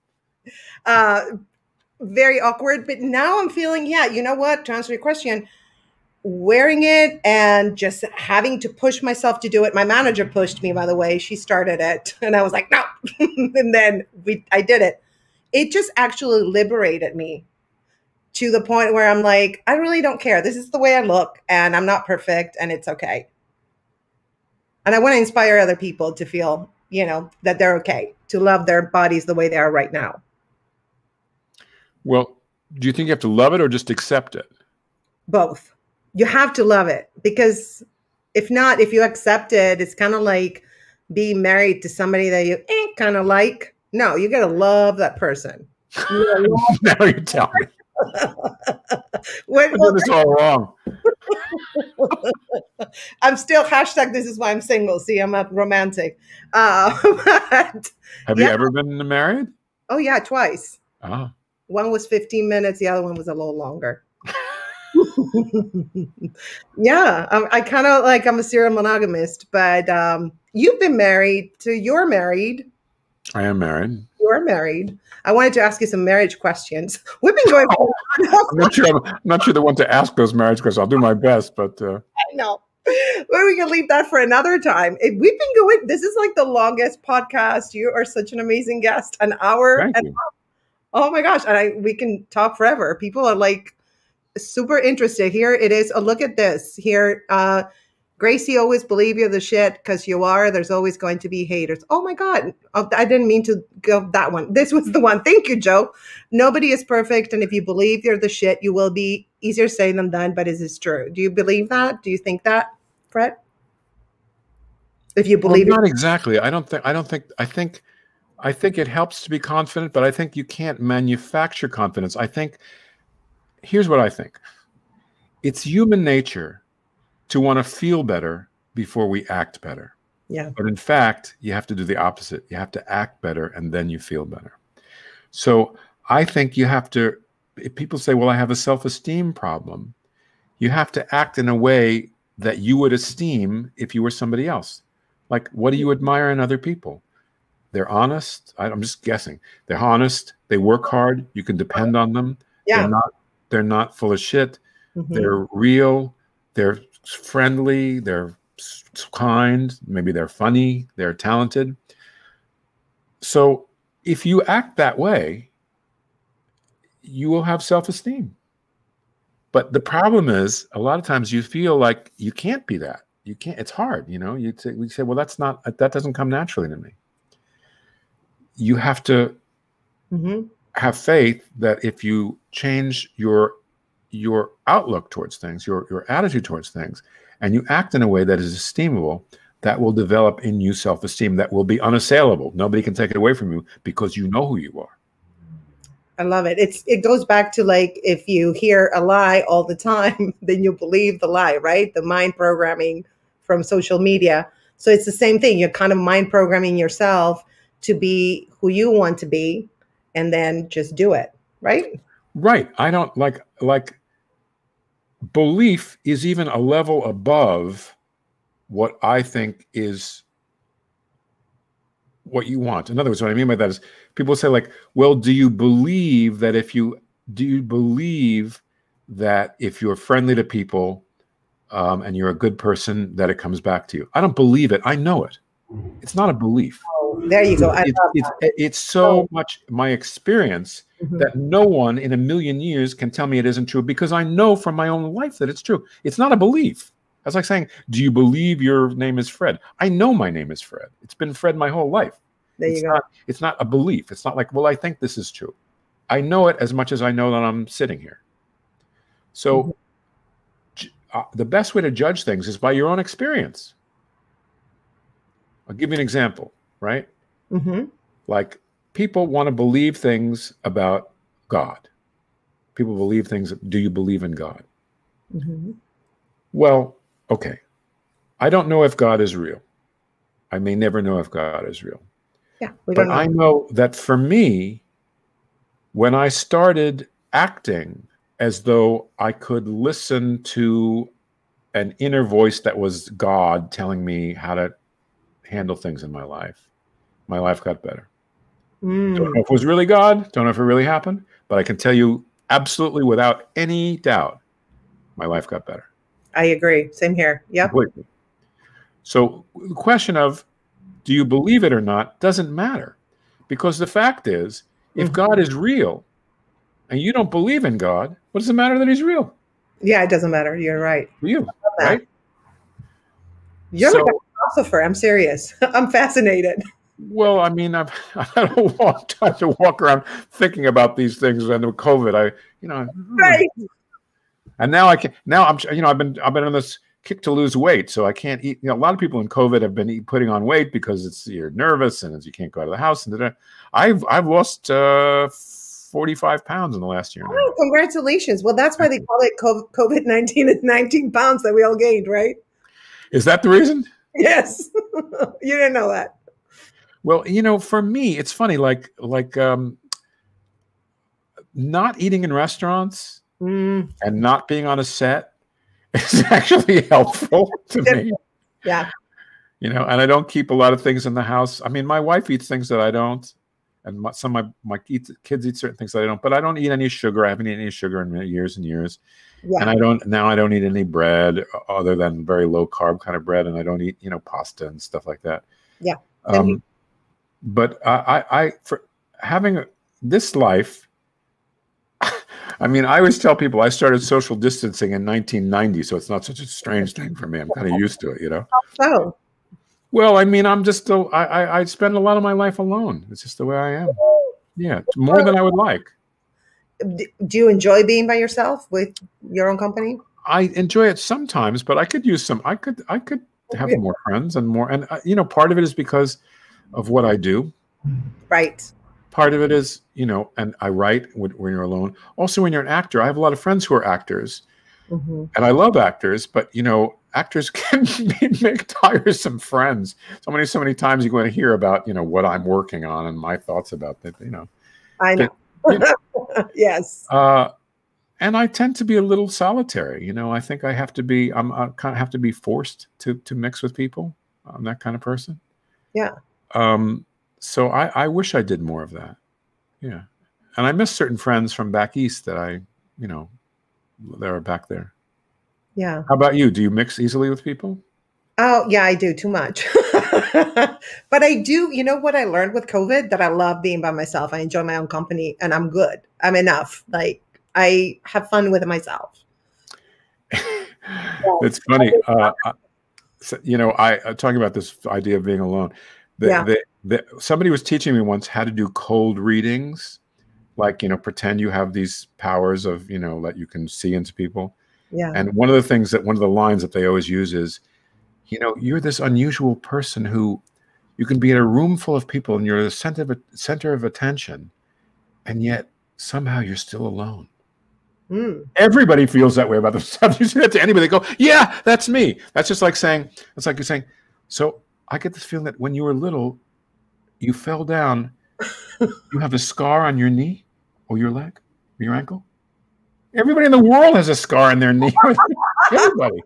Uh, very awkward. But now I'm feeling, yeah, you know what? To answer your question, wearing it and just having to push myself to do it. My manager pushed me, by the way. She started it. And I was like, no. And then we, I did it. It just actually liberated me to the point where I'm like, I really don't care. This is the way I look, and I'm not perfect, and it's okay. And I want to inspire other people to feel, you know, that they're okay, to love their bodies the way they are right now. Well, do you think you have to love it or just accept it? Both. You have to love it, because if not, if you accept it, it's kind of like being married to somebody that you ain't kind of like. No, you got to love that person. You love now you tell me. When, I did this all wrong. I'm still hashtag this is why I'm single. See, I'm not romantic. Uh, but, Have yeah. you ever been married? Oh, yeah, twice. Oh. One was fifteen minutes. The other one was a little longer. Yeah, I, I kind of like, I'm a serial monogamist, but um, you've been married, so you're married. I am married. You're married. I wanted to ask you some marriage questions. We've been going. Oh, I'm not sure. I'm, I'm not sure the one to ask those marriage questions. I'll do my best, but uh... I know. Well, we can leave that for another time. We've been going. This is like the longest podcast. You are such an amazing guest. An hour. Thank and you. Oh my gosh! And I we can talk forever. People are like super interested. Here it is. Oh, look at this. Here, uh, Gracie, always believe you're the shit, because you are. There's always going to be haters. Oh my God. Oh, I didn't mean to go that one. This was the one. Thank you, Joe. Nobody is perfect. And if you believe you're the shit, you will be. Easier said than done, but is this true? Do you believe that? Do you think that, Fred? If you believe well, not it- exactly. I don't think, I don't think, I think, I think it helps to be confident, but I think you can't manufacture confidence. I think, here's what I think. It's human nature to want to feel better before we act better. Yeah. But in fact, you have to do the opposite. You have to act better, and then you feel better. So I think you have to, if people say, well, I have a self-esteem problem, you have to act in a way that you would esteem if you were somebody else. Like, what do you admire in other people? They're honest. I, I'm just guessing. They're honest. They work hard. You can depend on them. Yeah. They're not, they're not full of shit. Mm-hmm. They're real. They're friendly, they're kind, maybe they're funny, they're talented. So if you act that way, you will have self-esteem. But the problem is, a lot of times you feel like you can't be that. you can't, it's hard, you know, you say, we say, well, that's not, that doesn't come naturally to me. You have to Mm-hmm. have faith that if you change your, your outlook towards things, your, your attitude towards things, and you act in a way that is esteemable, that will develop in you self-esteem that will be unassailable. Nobody can take it away from you because you know who you are. I love it. It's it goes back to, like, if you hear a lie all the time, then you believe the lie, right? The mind programming from social media. So it's the same thing. You're kind of mind programming yourself to be who you want to be, and then just do it, right? Right. I don't like, like belief is even a level above what I think is what you want. In other words, what I mean by that is people say, like, well, do you believe that if you, do you believe that if you're friendly to people um, and you're a good person, that it comes back to you? I don't believe it. I know it. It's not a belief. Oh, there you go. I It's, love it's, that. it's so much my experience Mhm. that no one in a million years can tell me it isn't true, because I know from my own life that it's true. It's not a belief. That's like saying, do you believe your name is Fred? I know my name is Fred. It's been Fred my whole life. There It's you go. not, it's not a belief. It's not like, well, I think this is true. I know it as much as I know that I'm sitting here. So Mhm. j- uh, the best way to judge things is by your own experience. I'll give you an example, right? Mm-hmm. Like, people want to believe things about God. People believe things. Do you believe in God? Mm-hmm. Well, okay. I don't know if God is real. I may never know if God is real. Yeah, we But don't know. I know that for me, when I started acting as though I could listen to an inner voice that was God telling me how to handle things in my life, my life got better. Mm. Don't know if it was really God, don't know if it really happened, but I can tell you absolutely without any doubt, my life got better. I agree. Same here. Yep. Completely. So the question of, do you believe it or not, doesn't matter. Because the fact is, if Mhm. God is real and you don't believe in God, what does it matter that he's real Yeah, it doesn't matter. You're right. for you, that. right? You're So, like a philosopher. I'm serious. I'm fascinated. well, I mean, I've I've had a long time to walk around thinking about these things. And with COVID, I, you know, Right. and now I can. Now I'm, you know, I've been I've been on this kick to lose weight, so I can't eat. You know, a lot of people in COVID have been eat, putting on weight because it's you're nervous and you can't go out of the house. And da-da. I've I've lost uh, forty-five pounds in the last year. Oh, congratulations. Well, that's why they call it COVID nineteen and nineteen pounds that we all gained, right? Is that the reason? Yes. You didn't know that. Well, you know, for me, it's funny. Like like um, not eating in restaurants Mm, and not being on a set is actually helpful to me. yeah. You know, and I don't keep a lot of things in the house. I mean, my wife eats things that I don't, and my, some of my, my eat, kids eat certain things that I don't. But I don't eat any sugar. I haven't eaten any sugar in years and years. Yeah. And I don't now. I don't eat any bread other than very low carb kind of bread, and I don't eat you know pasta and stuff like that. Yeah. Um, but I, I, I for having this life. I mean, I always tell people I started social distancing in nineteen ninety, so it's not such a strange thing for me. I'm kind of used to it, you know. So, Well, I mean, I'm just still. I, I I spend a lot of my life alone. It's just the way I am. Yeah, it's more than I would like. d- do you enjoy being by yourself with your own company? I enjoy it sometimes, but I could use some. I could I could have Yeah. more friends and more. And uh, you know, part of it is because of what I do. Right. Part of it is, you know, and I write when, when you're alone. Also, when you're an actor, I have a lot of friends who are actors, Hmm. and I love actors. But you know, actors can make tiresome friends. So many, so many times you're going to hear about, you know, what I'm working on and my thoughts about that. You know, I know. you know, Yes. uh, and I tend to be a little solitary. You know, I think I have to be. I'm I kind of have to be forced to to mix with people. I'm that kind of person. Yeah. Um, so I, I wish I did more of that. Yeah. And I miss certain friends from back east that I, you know, that are back there. Yeah. How about you? Do you mix easily with people? Oh, yeah, I do too much. But I do, you know what I learned with COVID? That I love being by myself. I enjoy my own company and I'm good. I'm enough. Like, I have fun with myself. It's funny. Uh, uh, So, you know, I uh, talking about this idea of being alone. The, Yeah. the, the, somebody was teaching me once how to do cold readings, like, you know, pretend you have these powers of, you know, that you can see into people. Yeah. And one of the things that one of the lines that they always use is, you know, you're this unusual person who you can be in a room full of people and you're the center of, center of attention, and yet somehow you're still alone. Mm. Everybody feels that way about themselves. You say that to anybody, they go, yeah, that's me. That's just like saying, it's like you're saying, so I get this feeling that when you were little, you fell down, you have a scar on your knee or your leg or your ankle. Everybody in the world has a scar on their knee. Everybody.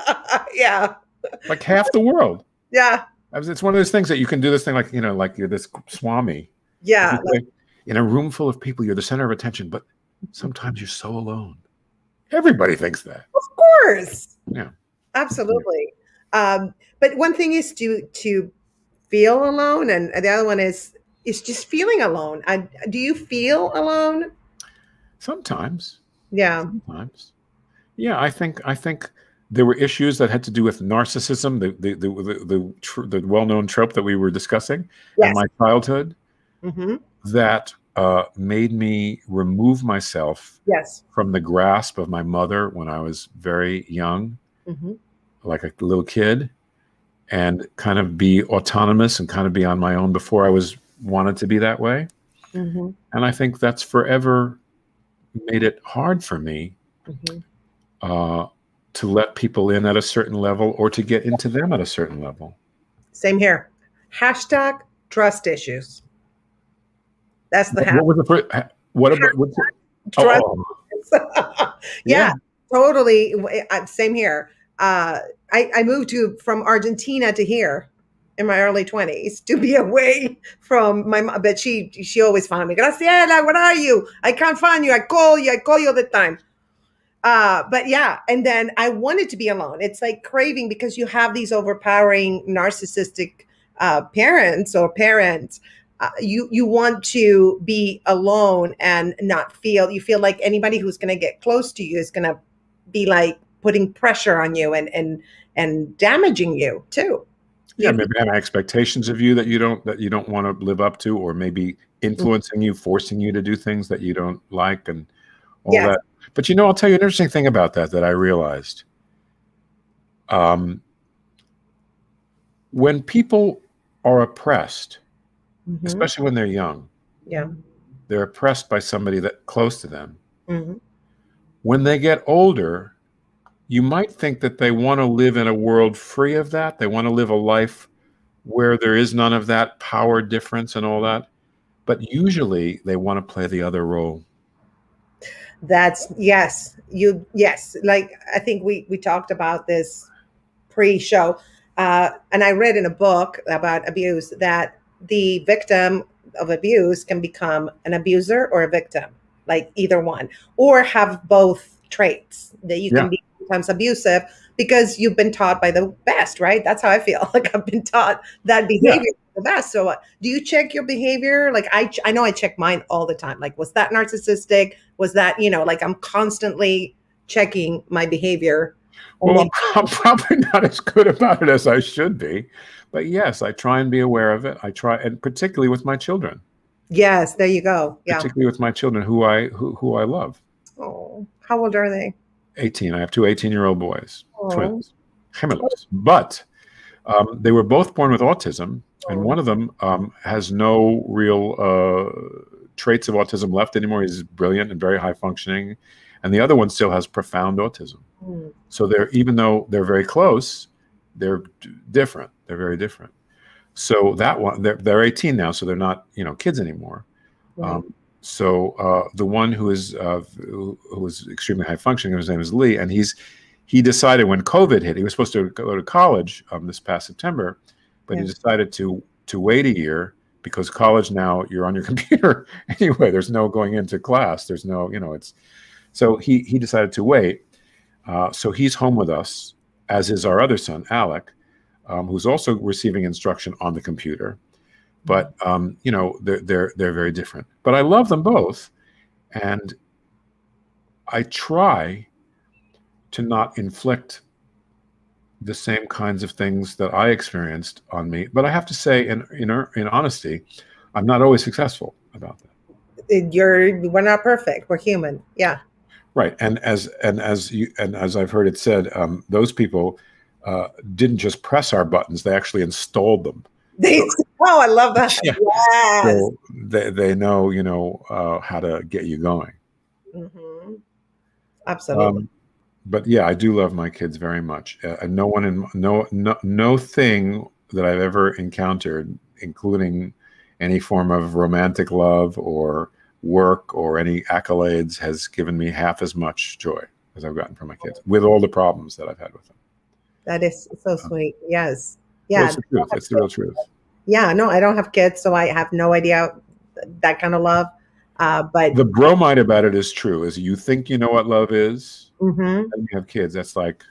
Yeah. Like half the world. Yeah. It's one of those things that you can do this thing like, you know, like you're this Swami. Yeah. Like, in a room full of people, you're the center of attention, but sometimes you're so alone. Everybody thinks that. Of course. Yeah. Absolutely. Yeah. Um, but one thing is to to feel alone, and the other one is is just feeling alone. I, do you feel alone? Sometimes. Yeah. Sometimes. Yeah, I think I think there were issues that had to do with narcissism, the the the the, the, tr the well-known trope that we were discussing Yes. in my childhood, Mm-hmm. that uh, made me remove myself Yes. from the grasp of my mother when I was very young, Mm-hmm. like a little kid, and kind of be autonomous and kind of be on my own before I was wanted to be that way. Mm-hmm. And I think that's forever made it hard for me Mm-hmm. uh, to let people in at a certain level or to get into them at a certain level. Same here. Hashtag trust issues. That's the What, hashtag. what was the first? What about what's the, Trust. oh, yeah, Yeah. totally. Uh, Same here. Uh, I, I moved to from Argentina to here in my early twenties to be away from my mom. But she she always found me. Graciela, where are you? I can't find you. I call you. I call you all the time. Uh, but yeah, and then I wanted to be alone. It's like craving because you have these overpowering narcissistic uh, parents or parents. Uh, you you want to be alone and not feel. You feel like anybody who's going to get close to you is going to be like putting pressure on you and and and damaging you too. yeah, maybe having expectations of you that you don't that you don't want to live up to, or maybe influencing you, forcing you to do things that you don't like, and all Yes. that. But you know, I'll tell you an interesting thing about that that I realized. Um, when people are oppressed, Mhm. especially when they're young, Yeah. they're oppressed by somebody that close to them. Hmm. When they get older, you might think that they want to live in a world free of that. They want to live a life where there is none of that power difference and all that. But usually they want to play the other role. That's yes, you yes. Like I think we we talked about this pre-show, uh, and I read in a book about abuse that the victim of abuse can become an abuser or a victim, like either one, or have both traits. That you Yeah. can be sometimes abusive because you've been taught by the best, right? That's how I feel. Like I've been taught that behavior is the best. So, uh, do you check your behavior? Like I, ch- I know I check mine all the time. Like, was that narcissistic? Was that, you know, like I'm constantly checking my behavior. Well, And I'm, I'm probably not as good about it as I should be. But yes, I try and be aware of it. I try, and particularly with my children. yes, there you go. Yeah. Particularly with my children, who I who, who I love. Oh, how old are they? eighteen. I have two eighteen-year-old boys, Oh. twins, gemelos. But um, they were both born with autism, and one of them um, has no real uh, traits of autism left anymore. He's brilliant and very high functioning, and the other one still has profound autism. Mm. So they're, even though they're very close, they're d- different. They're very different. So that one, they're, they're eighteen now, so they're not, you know, kids anymore. Right. Um, so uh, the one who is uh, who, who was extremely high functioning, his name is Lee, and he's he decided when COVID hit, he was supposed to go to college um, this past September, but Yeah. he decided to to wait a year because college now you're on your computer anyway. There's no going into class. There's no, you know, it's so he he decided to wait. Uh, so he's home with us, as is our other son, Alec, um, who's also receiving instruction on the computer. But um, you know, they're they're they're very different. But I love them both, and I try to not inflict the same kinds of things that I experienced on me. But I have to say, in in, in honesty, I'm not always successful about that. You're we're not perfect. We're human. Yeah. Right. And as and as you and as I've heard it said, um, those people uh, didn't just press our buttons; they actually installed them. They, oh, I love that. Yeah. Yes. So they they know you know uh, how to get you going. Mm-hmm. Absolutely. Um, but yeah, I do love my kids very much. Uh, no one in no no no thing that I've ever encountered, including any form of romantic love or work or any accolades, has given me half as much joy as I've gotten from my kids, with all the problems that I've had with them. That is so sweet. Um, yes. Yeah. Well, it's the truth. It's the real truth. Yeah. No, I don't have kids, so I have no idea that kind of love. Uh, but the bromide about it is true. Is you think you know what love is, mm-hmm. and you have kids. That's like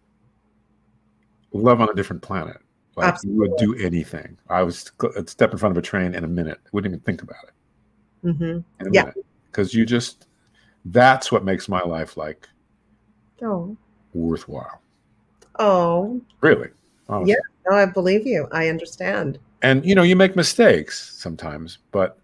love on a different planet. Like Absolutely. You would do anything. I was step in front of a train in a minute. I wouldn't even think about it. Mm-hmm. In a yeah. minute. Because you just, that's what makes my life like oh. worthwhile. Oh. Really. Honestly. Yeah. No, I believe you. I understand. And, you know, you make mistakes sometimes, but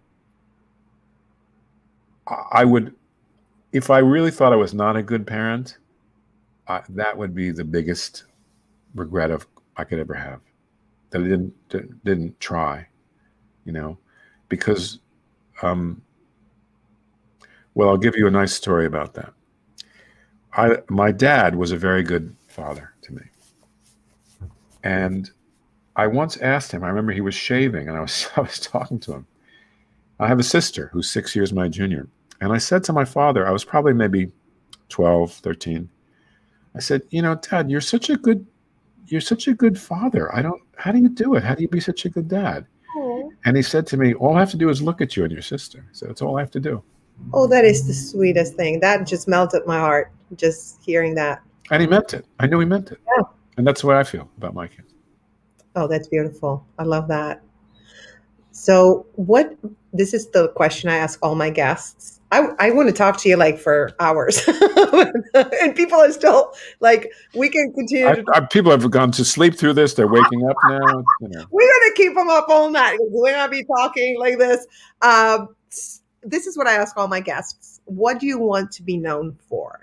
I would, if I really thought I was not a good parent, I, that would be the biggest regret of I could ever have, that I didn't didn't try, you know, because, um, well, I'll give you a nice story about that. I my dad was a very good father to me, and I once asked him. I remember he was shaving, and I was I was talking to him. I have a sister who's six years my junior. And I said to my father, I was probably maybe twelve, thirteen. I said, you know, Dad, you're such a good, you're such a good father. I don't, how do you do it? How do you be such a good dad? Oh. And he said to me, all I have to do is look at you and your sister. So that's all I have to do. Oh, that is the sweetest thing. That just melted my heart, just hearing that. And he meant it. I knew he meant it. Yeah. And that's the way I feel about my kids. Oh, that's beautiful. I love that. So what, this is the question I ask all my guests. I, I want to talk to you like for hours and people are still like, we can continue. I, to I, people have gone to sleep through this. They're waking up now. You know. We're going to keep them up all night. We're going to be talking like this. Um, this is what I ask all my guests. What do you want to be known for?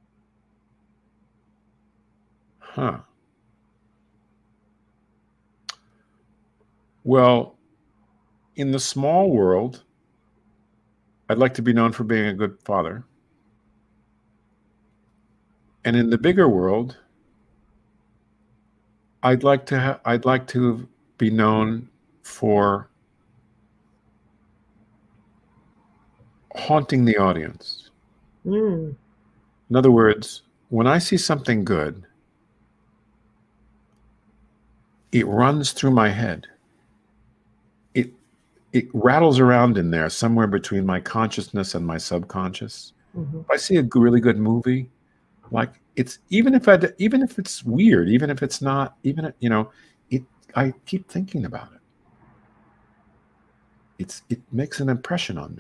Huh. Well, in the small world, I'd like to be known for being a good father. And in the bigger world, I'd like to ha- I'd like to be known for haunting the audience. Mm. In other words, when I see something good, it runs through my head. It It rattles around in there somewhere between my consciousness and my subconscious. Mm-hmm. If I see a really good movie, like it's even if I even if it's weird, even if it's not, even you know, it I keep thinking about it. It's it makes an impression on me.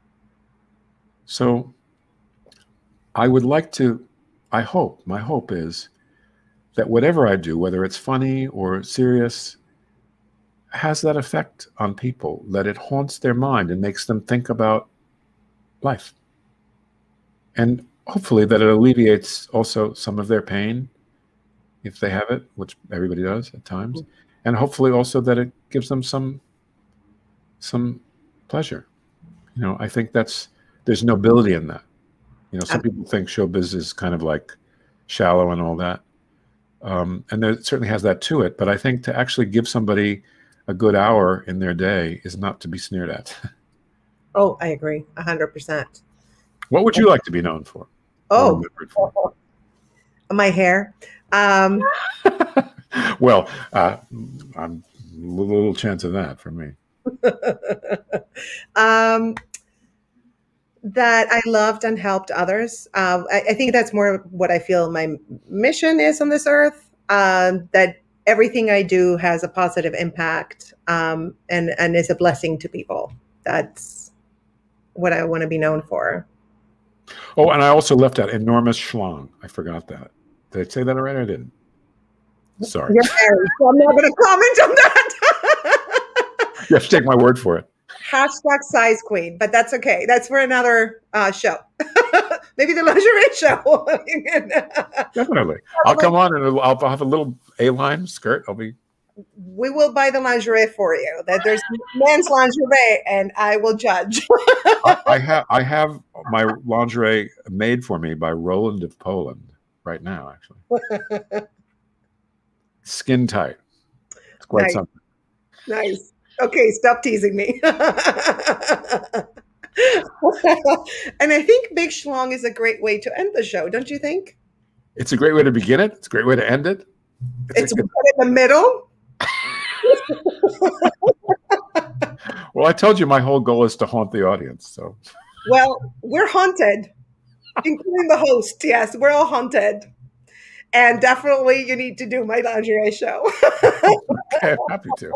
So I would like to. I hope my hope is that whatever I do, whether it's funny or serious, has that effect on people, that it haunts their mind and makes them think about life. And hopefully that it alleviates also some of their pain, if they have it, which everybody does at times. And hopefully also that it gives them some, some pleasure. You know, I think that's, there's nobility in that. You know, some people think showbiz is kind of like shallow and all that. Um, and there certainly has that to it. But I think to actually give somebody a good hour in their day is not to be sneered at. Oh, I agree. A hundred percent. What would you like to be known for? Oh, for? My hair. Um, well, uh, I'm a little chance of that for me. um, that I loved and helped others. Uh, I, I think that's more what I feel my mission is on this earth. Um, that everything I do has a positive impact, um, and, and is a blessing to people. That's what I want to be known for. Oh, and I also left out enormous schlong. I forgot that. Did I say that already? I didn't. Sorry. You're married, so I'm not going to comment on that. You have to take my word for it. Hashtag size queen, but that's okay. That's for another uh, show. Maybe the lingerie show. Definitely. I'll come on and I'll, I'll have a little A-line skirt. I'll be. We will buy the lingerie for you. That there's men's lingerie, and I will judge. I, I have I have my lingerie made for me by Roland of Poland right now. Actually, skin tight. It's quite Nice. something. Nice. Okay, stop teasing me. And I think Big Schlong is a great way to end the show, don't you think? It's a great way to begin it. It's a great way to end it. It's, It's a, in the middle. well, I told you my whole goal is to haunt the audience. So, Well, we're haunted, including the host. Yes, we're all haunted. And definitely you need to do my lingerie show. okay, I'm happy to.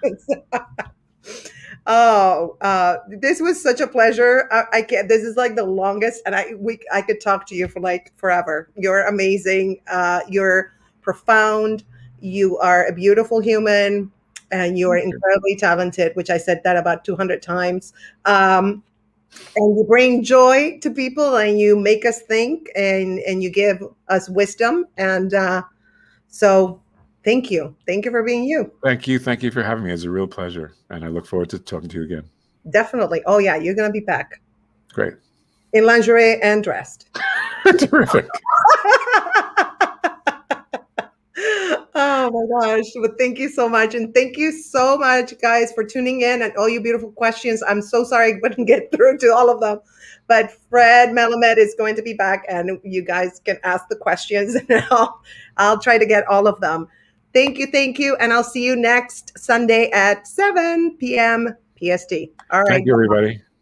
Oh, uh, this was such a pleasure. I, I can't. This is like the longest, and I we I could talk to you for like forever. You're amazing. Uh, you're profound. You are a beautiful human, and you are incredibly talented. Which I said that about two hundred times. Um, and you bring joy to people, and you make us think, and and you give us wisdom. And uh, so, thank you, thank you for being you. Thank you, thank you for having me. It's a real pleasure, and I look forward to talking to you again. Definitely. Oh yeah, you're gonna be back Great, in lingerie and dressed. terrific. Oh my gosh. But thank you so much. And thank you so much, guys, for tuning in and all your beautiful questions. I'm so sorry I couldn't get through to all of them. But Fred Melamed is going to be back, and you guys can ask the questions, and I'll, I'll try to get all of them. Thank you. Thank you. And I'll see you next Sunday at seven p m P S T. All right. Thank you, everybody.